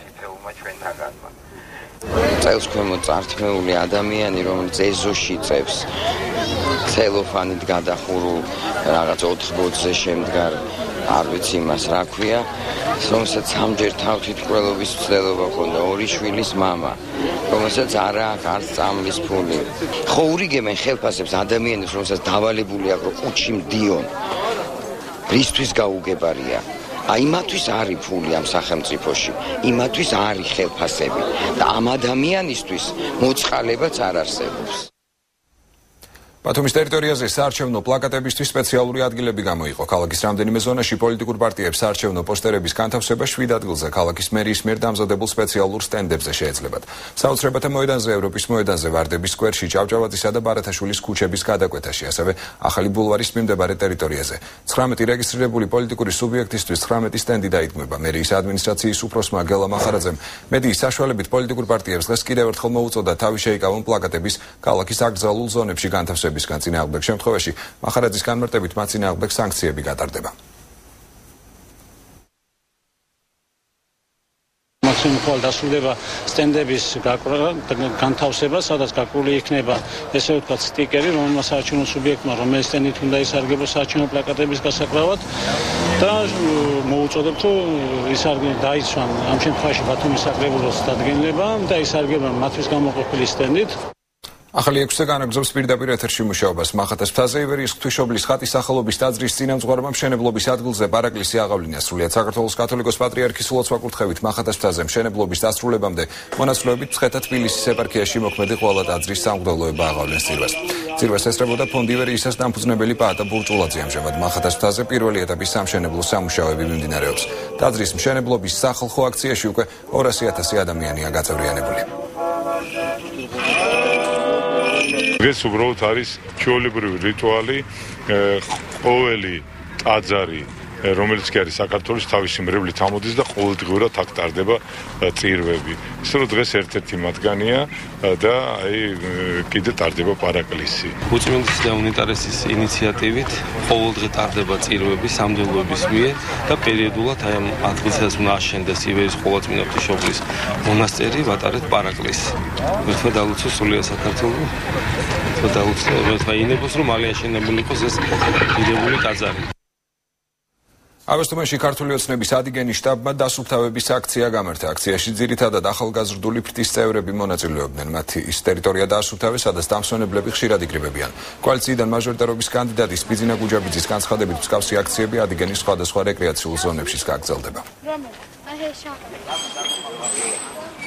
წელს ქვემოთ წართმეული ადამიანი, რომელიც ეზოში წევს ცელოფანით გადახურულ რაღაც ოთხ ბოძზე შემდგარ, არ ვიცი იმას რა ქვია, რომელსაც სამჯერ თავთითქმულობის ცდელობა ჰქონდა, ორი შვილის მამა, რომელსაც არ აქვს არც წამლის ფული. ხო ურიგებენ ხელფასებს ადამიანებს, რომელსაც დავალებული აქვს, რომ ყუთში მდიონ. რისთვის გაუგებარია? აი იმათვის არის ფული ამ სახელმწიფოში, იმათვის არის ხელფასები და ამ ადამიანისთვის მოწყალებაც არ არსებობს. ბათუმის ტერიტორიაზე საარჩევნო პლაკატებისთვის სპეციალური ადგილები გამოიყო. ქალაქის რამდენიმე ზონაში პოლიტიკურ პარტიებს საარჩევნო პოსტერების განთავსება შვიდ ადგილზე ქალაქის მერიის მიერ დამზადებულ სპეციალურ სტენდებზე შეეძლებათ. საოცრებათა მოედანზე, ევროპის მოედანზე, ვარდების სკვერში, ჭავჭავაძისა და ბარათაშვილის ქუჩების გადაკვეთაში, ასევე ახალი ბულვარის მიმდებარე ტერიტორიაზე. ცხრამეტი რეგისტრირებული პოლიტიკური სუბიექტისთვის ცხრამეტი სტენდი დაიდგმება. მერიის ადმინისტრაციის უფროსმა გელა მახარაძემ მედიის საშუალებით პოლიტიკურ პარტიებს დღეს კიდევ ერთხელ მოუწოდა თავი შეიკავონ პლაკატების ქალაქის აკრძალულ ზონებში განთავსება. განწინააღმდეგ შემთხვევაში მახარაძის განმარტებით მათ წინააღმდეგ სანქციები გატარდება. მაშინ დასრულდება სტენდების განთავსება, სადაც გაკრული იქნება ესე ვთქვათ სტიკერი, რომელმაც საარჩევნო სუბიექტმა რომელიც სტენდით უნდა ისარგებლოს საარჩევნო პლაკატების გასაკრავად და მოუწოდებთ, რომ ისარგებლონ დაიცვან ამ შემთხვევაში ბათუმის საკრებულოს დადგენილება და ისარგებლონ მათთვის გამოყოფილი სტენდით. ახალი ექვსზე განაგრძობს პირდაპირ ეთერში მუშაობას. მახათას მთაზე ივერიის ღვთისმშობლის ხატის სახელობის ტაძრის წინამძღვარმა მშენებლობის ადგილზე პარაკლისი აღავლინა. სრულიად საქართველოს კათოლიკოს პატრიარქის ლოცვა-კურთხევით მახათას მთაზე მშენებლობის დასრულებამდე მონაცვლეობით მცხეთა თბილისის ეპარქიაში მოქმედი ყველა ტაძრის სამღვდელოება აღავლენს ძირვას. ძირვას ესწრებოდა ფონდი ივერიისას დამფუძნებელი პაატა ბურჭულაძე. ამჟამად მახათას მთაზე პირველი ეტაპის სამშენებლო სამუშაოები მიმდინარეობს. ტაძრის მშენებლობის სახალხო აქციაში უკვე ორასი ათასი ადამიანია გაწევრიანებული. ეს უბრალოდ არის ჩვეულებრივი რიტუალი, ყოველი ტაძარი, რომელიც კი არის საქართველოს თავისი მრევლით ამოდის და ყოველდღიურად აქ ტარდება წირვები. ისე რომ დღეს ერთ-ერთი მათგანია და აი კიდე ტარდება პარაკლისი. უწმინდის და უნიტარესის ინიციატივით ყოველდღე ტარდება წირვები სამღვდელოების მიერ და პერიოდულად აი ამ ადგილსაც უნდა აშენდეს ივერიის ყოვლადწმინდა ღვთისმშობლის მონასტერი, ვატარეთ პარაკლისი. მერტვა დაუცო სრულიად საქართველო. მერტვა დაუცო მერტვა ინებოს რომ მალე აშენებული იყოს ეს დიდებული ტაძარი. აბასთუმანში ქართული ოცნების ადიგენის შტაბმა დასუფთავების აქცია გამართა. აქციაში ძირითადად ახალგაზრდული ფრთის წევრები მონაწილეობდნენ. მათი ის ტერიტორია დაასუფთავეს, სადაც დამსვენებლები ხშირად იკრიბებიან. კოალიციიდან მაჟორიტარობის კანდიდატი სპიძინა გუჯაბიძის განცხადებით მსგავსი აქციები ადიგენის სხვადასხვა რეკრეაციულ ზონებშიც გაგრძელდება.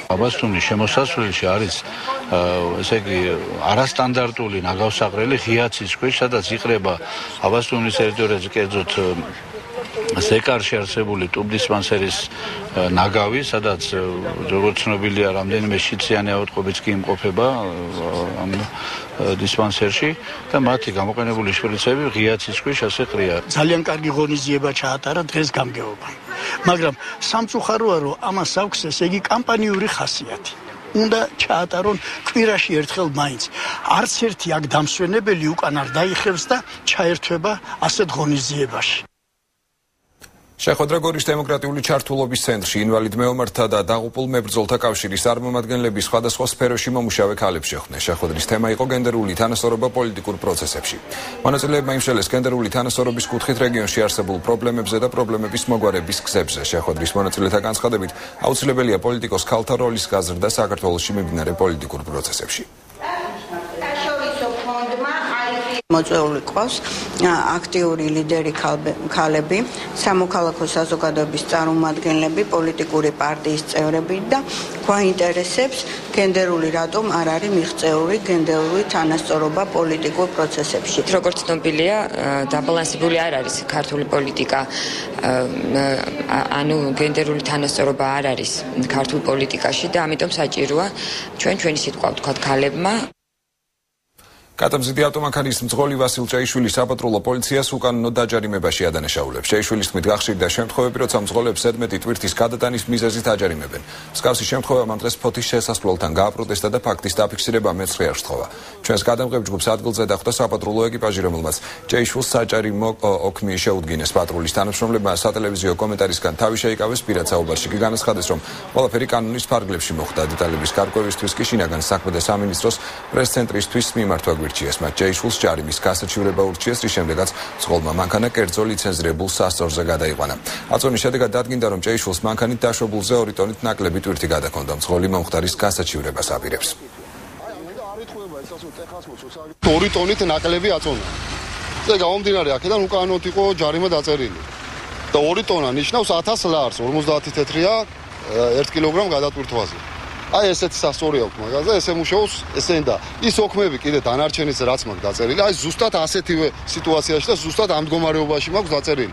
აბასთუმნის შემოსასვლელში არის ესე იგი არასტანდარტული ნაგავსაღრელი ღიაცის ქვეშ, სადაც იყრება აბასთუმნის ტერიტორიაზე კერძოდ ზეკარში არსებული ტუბდისპანსერის ნაგავი, სადაც როგორც ცნობილია, რამდენიმე შიციანი ავადმყოფიც კი იმყოფება ამ დისპანსერში და მათი გამოყენებული შპრიცები ღიაცის ქვეშ ასე ყრია. ძალიან კარგი ღონისძიება ჩაატარა დღეს გამგეობა. მაგრამ სამწუხაროა, რომ ამას აქვს ესე იგი კამპანიური ხასიათი. უნდა ჩაატარონ კვირაში ერთხელ მაინც. არც ერთი აქ დამსვენებელი უკან არ დაიხევს და ჩაერთვება ასეთ ღონისძიებაში. შეხვედრა გორის დემოკრატიული ჩართულობის ცენტრში ინვალიდ მეომართა და დაღუპულ მებრძოლთა კავშირის წარმომადგენლები სხვადასხვა სფეროში მომუშავე ქალებს შეხვდნენ. შეხვედრის თემა იყო გენდერული თანასწორობა პოლიტიკურ პროცესებში. მონაწილეებმა იმსჯელეს გენდერული თანასწორობის კუთხით რეგიონში არსებულ პრობლემებზე და პრობლემების მოგვარების გზებზე. შეხვედრის მონაწილეთა განცხადებით, აუცილებელია პოლიტიკოს ქალთა როლის გაზრდა საქართველოში მიმდინარე პოლიტიკურ პროცესებში. მოწვეული ყავს აქტიური ლიდერი ქალები, სამოქალაქო საზოგადოების წარმომადგენლები, პოლიტიკური პარტიის წევრები და გვაინტერესებს გენდერული რატომ არ არის მიღწეული გენდერული თანასწორობა პოლიტიკურ პროცესებში. როგორც ცნობილია, დაბალანსებული არ არის ქართული პოლიტიკა, ანუ გენდერული თანასწორობა არ არის ქართულ პოლიტიკაში და ამიტომ საჭიროა ჩვენ ჩვენი სიტყვა ვთქვათ ქალებმა. კატამზიდი ავტომანქანის მძღოლი ვასილ ჭეიშვილის საპატრულო პოლიციას უკანონო დაჯარიმებაში ადანაშაულებს. ჭეიშვილის თქმით, გახშირდა შემთხვევები, როცა მძღოლებს ზედმეტი ტვირთის გადატანის მიზეზით აჯარიმებენ. მსგავსი შემთხვევა ამ დღეს ფოთის შესასვლელთან გააპროტესტა და ფაქტის დაფიქსირება მეცხრე არ სთხოვა. ჩვენს გადამღებ ჯგუფს ადგილზე დახვდა საპატრულო ეკიპაჟი, რომელმაც ჭეიშვილს საჭარიმო ოქმი შეუდგინეს. პატრულის თანამშრომლებმა სატელევიზიო კომენტარისგან თავი შეიკავეს, პირად საუბარში კი განაცხადეს, რომ ყველაფერი კანონის ფარგლებში მოხდა. დეტალების გარკვევისთვის კი შინაგან საქმეთა სამინისტროს პრეს-ცენტრისთვის მიმართვა მათ ჭეიშვილს ჯარიმის გასაჩივრება ურჩიეს, რის შემდეგაც მძღოლმა მანქანა კერძო ლიცენზირებულ სასწორზე გადაიყვანა. აწონის შედეგად დადგინდა, რომ ჭეიშვილს მანქანით დაშვებულზე ორი ტონით ნაკლები ტვირთი გადაქონდა. მძღოლი მომხდარის გასაჩივრებას აპირებს. ორი ტონით ნაკლები აწონა. ეს გამომდინარე აქედან უკანონოდ იყო ჯარიმა დაწერილი. და ორი ტონა ნიშნავს ათას ლარს, ორმოცდაათი თეთრია ერთ კილოგრამ გადატვირთვაზე. აი ესეთი სასწორი აქვს მაგაზე, ესე მუშაობს, ესენდა. ის ოქმები კიდე დანარჩენის რაც მაქვს დაწერილი, აი ზუსტად ასეთივე სიტუაციაში და ზუსტად ამ მდგომარეობაში მაქვს დაწერილი.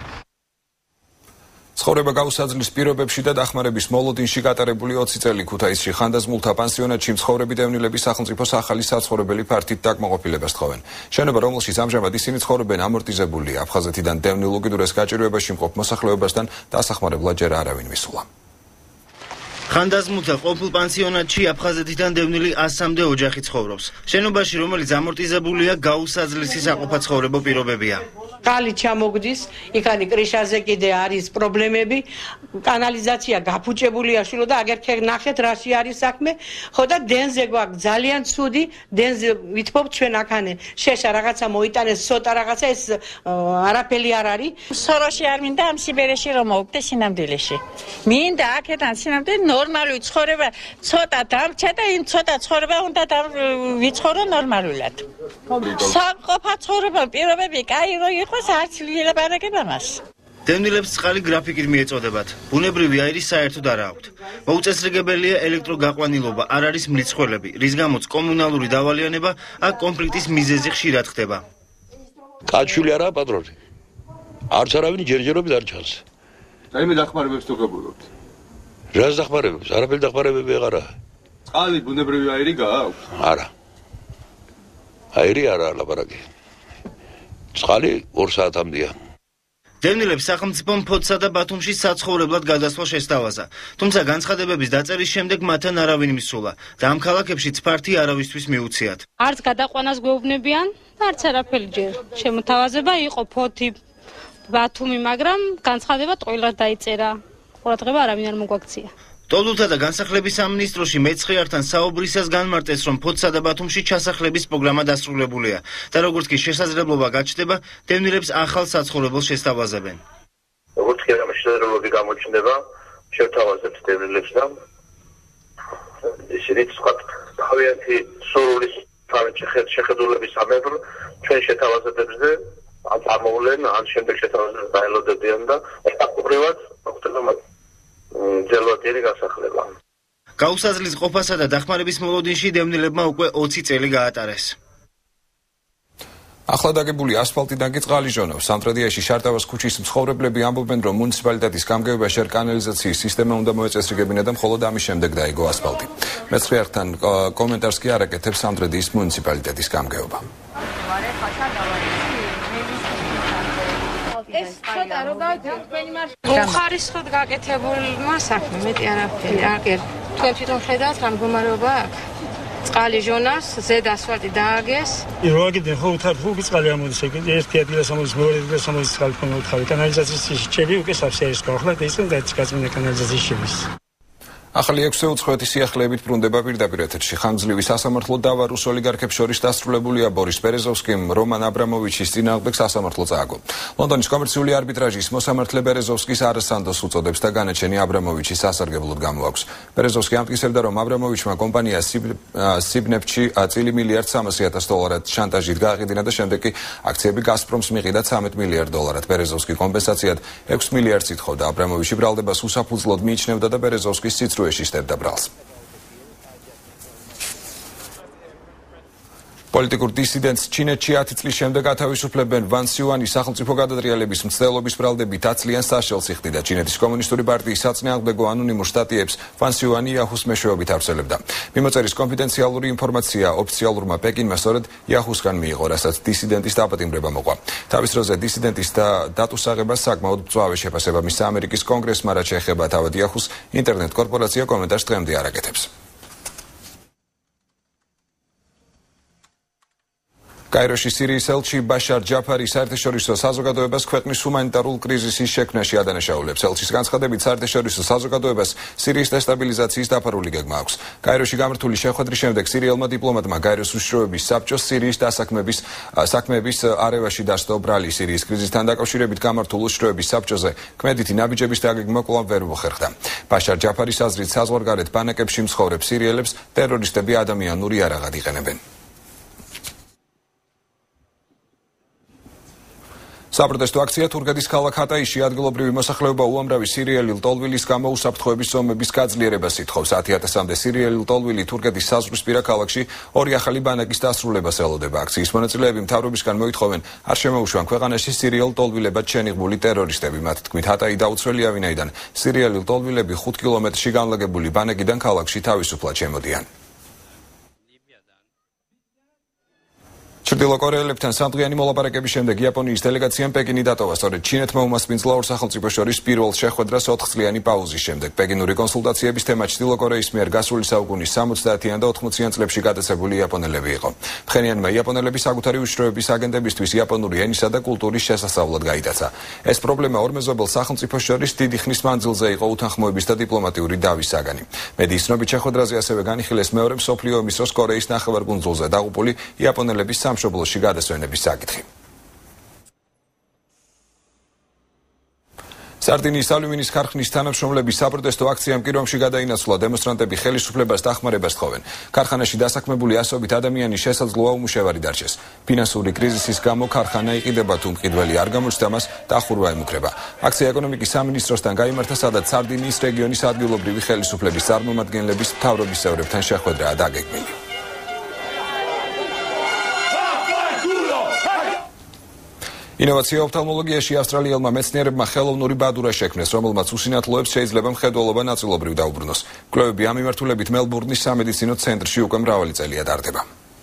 ცხოვრება გაუსაძლის პირობებში და დახმარების მოლოდინში გატარებული ოცი წელი ქუთაისში ხანდაზმულთა პანსიონატში მცხოვრები დევნილები სახელმწიფოს ახალი საცხოვრებელი ფართით დაკმაყოფილებას თხოვენ. შენობა, რომელშიც ამჟამად ისინი ცხოვრობენ, ამორტიზებულია. აფხაზეთიდან დევნილ უკიდურეს გაჭირვებაში მყოფ მოსახლეობასთან დასახმარებლად ჯერ არავინ მისულა. ხანდაზმულთა ყოფილ პანსიონატში აფხაზეთიდან დევნილი ასამდე ოჯახი ცხოვრობს. შენობაში, რომელიც ამორტიზებულია, გაუსაძლისი საყოფაცხოვრებო პირობებია. კალი ჩამოგდის, იქანი კრიშაზე კიდე არის პრობლემები, კანალიზაცია გაფუჭებულია შულო და აგერ ნახეთ რაში არის საქმე, ხო და დენზე გვაქვს ძალიან ცუდი, დენზე ვითმობ ჩვენ აქანე შეშა რაღაცა მოიტანეს, ცოტა რაღაცა ეს არაფერი არ არის. სოროში არ მინდა ამ სიბერეში რომ მოვიდე სინამდვილეში. მინდა აქედან სინამდვილე ნორმალური ცხოვრება, ცოტა დამრჩა და იმ ცოტა ცხოვრება უნდა ვიცხოვრო ნორმალურად. საყოფაცხოვრებო პირობები კაი რო იყოს, არც ვილაპარაკება მას. დევნილებს წყალი გრაფიკით მიეწოდებათ. ბუნებრივი აირი საერთოდ არ აქვთ. მოუწესრიგებელია ელექტროგაყვანილობა, არ არის მრიცხველები, რის გამოც კომუნალური დავალიანება აქ კონფლიქტის მიზეზი ხშირად ხდება. კაცვილი არაა პატრონი. არც არავინ ჯერჯერობით არ ჩანს. რაიმე დახმარებებს თუ გებულობთ? რას დახმარებებს? არაფერი დახმარებები აღარაა. წყალი ბუნებრივი აირი გააქვთ? არა. აირი არაა ლაპარაკი. წყალი ორ საათამდეა. დევნილებს სახელმწიფომ ფოთსა და ბათუმში საცხოვრებლად გადასვლა შესთავაზა. თუმცა განცხადებების დაწერის შემდეგ მათთან არავინ მისულა და ამ ქალაქებშიც ფართი არავისთვის მიუციათ. არც გადაყვანას გვეუბნებიან, არც არაფერი ჯერ. შემოთავაზება იყო ფოთი ბათუმი, მაგრამ განცხადება ტყუილად დაიწერა. ყურადღება არავინ არ მოგვაქცია. ტოლულთა და განსახლების სამინისტროში მეცხრეართან საუბრისას განმარტეს, რომ ფოთსა და ბათუმში ჩასახლების პროგრამა დასრულებულია და როგორც კი შესაძლებლობა გაჩნდება, დევნილებს ახალ საცხოვრებელს შესთავაზებენ. როგორც კი ამ შესაძლებლობები გამოჩნდება, შევთავაზებთ დევნილებს და ისინი თქვათ, თავიანთი სურვილის შეხედულების ამებრ ჩვენ შეთავაზებებზე ან წარმოვლენ, ან შემდეგ შეთავაზებებს დაელოდებიან და ფაქტობრივად მოხდება ჯელვატიერი გასახლება. გაუსაზლის ყოფასა და დახმარების მოლოდინში დევნილებმა უკვე ოცი წელი გაატარეს. ახლა დაგებული ასფალტიდან კი წყალი ჟონავს. სამტრედიაში შარტავას ქუჩის მცხოვრებლები ამბობენ, რომ მუნიციპალიტეტის გამგეობა შერ კანალიზაციის სისტემა უნდა მოეწესრიგებინა და მხოლოდ ამის შემდეგ დაიგო ასფალტი. მეცხრე არხთან კომენტარს კი არ აკეთებს სამტრედიის მუნიციპალიტეტის გამგეობა. ეს ცოტა რო დავიწყოთ თქვენი მარშრუტი. უხარისხოდ გაკეთებულმა საქმე, მეტი არაფერი. აკერ, თქვენ თვითონ ხედავთ რა მდგომარეობა აქვს? წყალი ჟონავს, ზედ ასფალტი დააგეს. რო აგიდან ხო უთხარ ხუთი წყალი ამოდის ეგ ერთი ადგილას ამოდის მეორე ადგილას ამოდის წყალი ხომ უთხარი კანალიზაციის შეჭები უკვე საფსერის გახლა და ისე გაწმენდა კანალიზაციის შევის. ახალი ექვსი უცხოეთი სიახლეებით ბრუნდება პირდაპირ ეთერში. ხანგრძლივი სასამართლო დავა რუს ოლიგარქებს შორის დასრულებულია. ბორის ბერეზოვსკიმ რომან აბრამოვიჩის წინააღმდეგ სასამართლო წააგო. ლონდონის კომერციული არბიტრაჟის მოსამართლე ბერეზოვსკის არასანდოს უწოდებს და განაჩენი აბრამოვიჩის სასარგებლოდ გამოაქვს. ბერეზოვსკი ამტკიცებდა, რომ აბრამოვიჩმა კომპანია სიბნეფტში წილი მილიარდ სამასი ათას დოლარად შანტაჟით გააყიდინა და შემდეგ კი აქციები გაზპრომს მიყიდა ცამეტ მილიარდ დოლარად. ბერეზოვსკი კომპენსაციად ექვს მილიარდს ითხოვდა. აბრამოვიჩი ბრალდებას უსაფუძვლოდ მიიჩნევდა და ბერეზოვსკის სიცრუე შიშტერდა ბრალს. პოლიტიკურ დისიდენტს ჩინეთში ათი წლის შემდეგ ათავისუფლებენ. ვან სიუანის სახელმწიფო გადატრიალების მცდელობის ბრალდებით ათწლიან საშელს იხდიდა. ჩინეთის კომუნისტური პარტიის საწინააღმდეგო ანონიმურ სტატიებს ვან სიუანი იაჰუს მეშვეობით ავრცელებდა. მიმოწერის კონფიდენციალური ინფორმაცია ოფიციალურმა პეკინმა სწორედ იაჰუსგან მიიღო, რასაც დისიდენტის დაპატიმრება მოყვა. თავის დროზე დისიდენტის დატუსაღებას საკმაოდ მწვავე შეფასება მისცა ამერიკის კონგრესმა, რაც შეეხება თავად იაჰუს, ინტერნეტ კორპორაცია კომენტარს დღემდე არ აკეთებს. კაიროში სირიის ელჩი ბაშარ ჯაფარი საერთაშორისო საზოგადოებას ქვეყნის ჰუმანიტარულ კრიზისის შექმნაში ადანაშაულებს. ელჩის განცხადებით, საერთაშორისო საზოგადოებას სირიის დესტაბილიზაციის დაფარული გეგმა აქვს. კაიროში გამართული შეხვედრის შემდეგ სირიელმა დიპლომატმა კაიროს უშიშროების საბჭოს სირიის დასაქმების საქმეების არევაში დასდო ბრალი. სირიის კრიზისთან დაკავშირებით გამართულ უშიშროების საბჭოზე ქმედითი ნაბიჯების დაგეგმა კვლავ ვერ მოხერხდა. ბაშარ ჯაფარის აზრით, საზღვარგარეთ ბანაკებში მცხოვრებ სირიელებს ტერორისტები ადამიანური იარაღად იყენებენ. საპროტესტო აქცია თურქეთის ქალაქ ჰატაიში ადგილობრივი მოსახლეობა უამრავი სირიელი ლტოლვილის გამო უსაფრთხოების ზომების გაძლიერებას ითხოვს. ათი ათასამდე სირიელი ლტოლვილი თურქეთის საზღვრისპირა ქალაქში ორი ახალი ბანაკის დასრულებას ელოდება. აქციის მონაწილეები მთავრობისგან მოითხოვენ არ შემოუშვან ქვეყანაში სირიელ ლტოლვილებად შენიღბული ტერორისტები. მათ თქმით, ჰატაი დაუცველია, ვინაიდან სირიელი ლტოლვილები ხუთ კილომეტრში განლაგებული ბანაკიდან ქალაქში თავისუფლად შემოდიან. ჩრდილოკორეელებთან სამდღიანი მოლაპარაკების შემდეგ იაპონიის დელეგაციამ პეკინი დატოვა. სწორედ ჩინეთმა უმასპინძლა ორ სახელმწიფო შორის პირველ შეხვედრას ოთხწლიანი პაუზის შემდეგ. პეკინური კონსულტაციების თემა ჩრდილოკორეის მიერ გასული საუკუნის სამოცდაათიან და ოთხმოციან წლებში გატაცებული იაპონელები იყო. ფხენიანმა იაპონელები საკუთარი უშიშროების აგენტებისთვის იაპონური ენისა და კულტურის შესასწავლად გაიტაცა. ეს პრობლემა ორ მეზობელ სახელმწიფოს შორის დიდი ხნის მანძილზე იყო უთანხმოების და დიპლომატიური დავის საგანი. მედიის ცნობით შეხვედრაზე ასევე განიხილეს მეორე მსოფლიო ომის დროს კორეის ნახევარკუნძულზე დაღუპული იაპონელების სამშობლოში გადასვენების საკითხი. სარდინიის ალუმინის ქარხნის თანამშრომლების საპროტესტო აქციამ კი რომში გადაინაცვლა. დემონსტრანტები ხელისუფლებას დახმარებას თხოვენ. ქარხანაში დასაქმებული ასობით ადამიანის შესაძლოა უმუშევარი დარჩეს. ფინანსური კრიზისის გამო ქარხანა იყიდება, თუ მყიდველი არ გამოჩნდა, მას დახურვა ემუქრება. აქცია ეკონომიკის სამინისტროსთან გაიმართა, სადაც სარდინიის რეგიონის ადგილობრივი ხელისუფლების წარმომადგენლების მთავრობის წევრებთან შეხვედრაა დაგეგმილი. ინოვაცია ოფთალმოლოგიაში ავსტრალიელმა მეცნიერებმა ხელოვნური ბადურა შექმნეს, რომელმაც უსინათლოებს შეიძლება მხედველობა ნაწილობრივ დაუბრუნოს. კვლევები ამ მიმართულებით მელბურნის სამედიცინო ცენტრში უკვე მრავალი წელია ტარდება.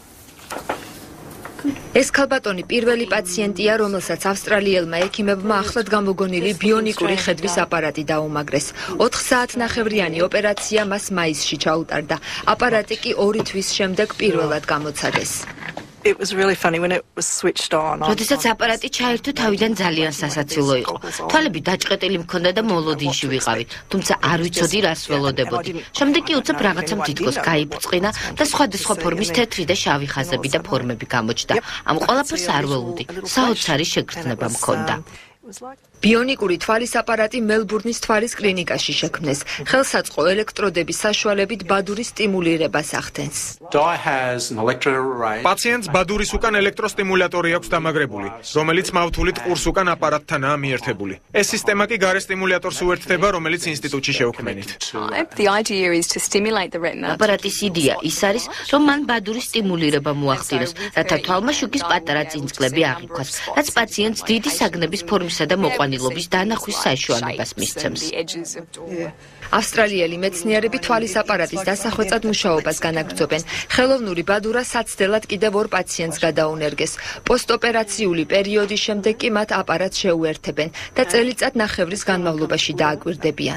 ეს ქალბატონი პირველი პაციენტია, რომელსაც ავსტრალიელმა ექიმებმა ახლად გამოგონილი ბიონიკური ხედვის აპარატი დაუმაგრეს. ოთხ საათნახევრიანი ოპერაცია მას მაისში ჩაუტარდა. აპარატი კი ორი თვის შემდეგ პირველად გამოცადეს. It was really funny when it was switched on. როდესაც აპარატი ჩაერთო, თავიდან ძალიან სასაცილო იყო. თვალები დაჭყეტილი მქონდა და მოლოდინში ვიყავი, თუმცა არ ვიცოდი რას ველოდებოდი. შემდეგ კი უცებ რაღაცამ თითქოს გაიბწყინა და სხვადასხვა ფორმის თეთრი და შავი ხაზები და ფორმები გამოჩნდა. ამ ყველაფერს არ ველოდი. საოცარი შეგრძნება მქონდა. ბიონიკური თვალის აპარატი მელბურნის თვალის კლინიკაში შექმნეს. ხელსაწყო ელექტროდების საშუალებით ბადურის სტიმულირებას ახდენს. პაციენტს ბადურის უკან ელექტროსტიმულატორი აქვს დამაგრებული, რომელიც მავთულით ყურს უკან აპარატთანაა მიერთებული. ეს სისტემა კი გარე სტიმულატორს უერთდება, რომელიც ინსტიტუტში შევქმნით. აპარატის იდეა ის არის, რომ მან ბადურის სტიმულირება მოახდინოს, რათა თვალმა შუქის პატარა წინწკლები აღიქვას, რაც პაციენტს დიდი საგნების ფორმისა და მოყვანილობის დანახვის საშუალებას მისცემს. ავსტრალიელი მეცნიერები თვალის აპარატის დასახვეწად მუშაობას განაგრძობენ. ხელოვნური ბადურა საცდელად კიდევ ორ პაციენტს გადაუნერგეს. პოსტოპერაციული პერიოდის შემდეგ კი მათ აპარატს შეუერთებენ და წელიწად ნახევრის განმავლობაში დააკვირდებიან.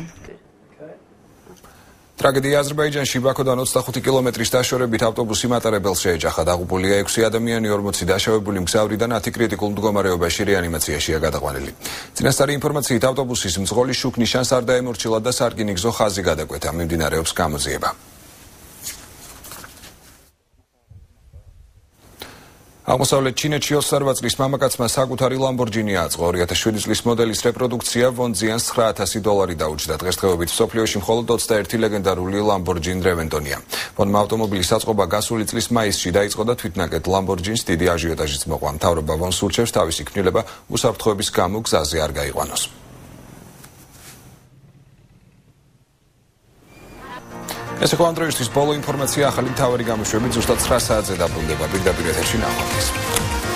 ტრაგედია აზერბაიჯანში ბაქოდან ოცდახუთი კილომეტრის დაშორებით ავტობუსი მატარებელს შეეჯახა. დაღუპულია ექვსი ადამიანი, ორმოცი დაშავებული მგზავრიდან ათი კრიტიკულ მდგომარეობაში რეანიმაციაშია გადაყვანილი. წინასწარი ინფორმაციით ავტობუსის მძღოლი შუქ ნიშანს არ დაემორჩილა და სარკინიგზო ხაზი გადაკვეთა. მიმდინარეობს გამოძიება. აღმოსავლეთ ჩინეთში ოცდაოთხ წლის მამაკაცმა საკუთარი ლამბორჯინი აწყო. ორი ათას შვიდი წლის მოდელის რეპროდუქცია ვონძიანს ცხრა ათასი დოლარი დაუჯდა. დღესდღეობით მსოფლიოში მხოლოდ ოცდაერთი ლეგენდარული ლამბორჯინ რევენტონია. ვონმა ავტომობილის აწყობა გასული წლის მაისში დაიწყო და თვითნაკეთ ლამბორჯინს დიდი აჟიოტაჟიც მოყვა. მთავრობა ვონს ურჩევს თავისი ქმნილება უსაფრთხოების გამო გზაზე არ გაიყვანოს. ეს იყო ამ დროისთვის ბოლო ინფორმაცია. ახალი მთავარი გამოშვებით ზუსტად ცხრა საათზე დაბრუნდება. პირდაპირ ეთერში ნახვამდის.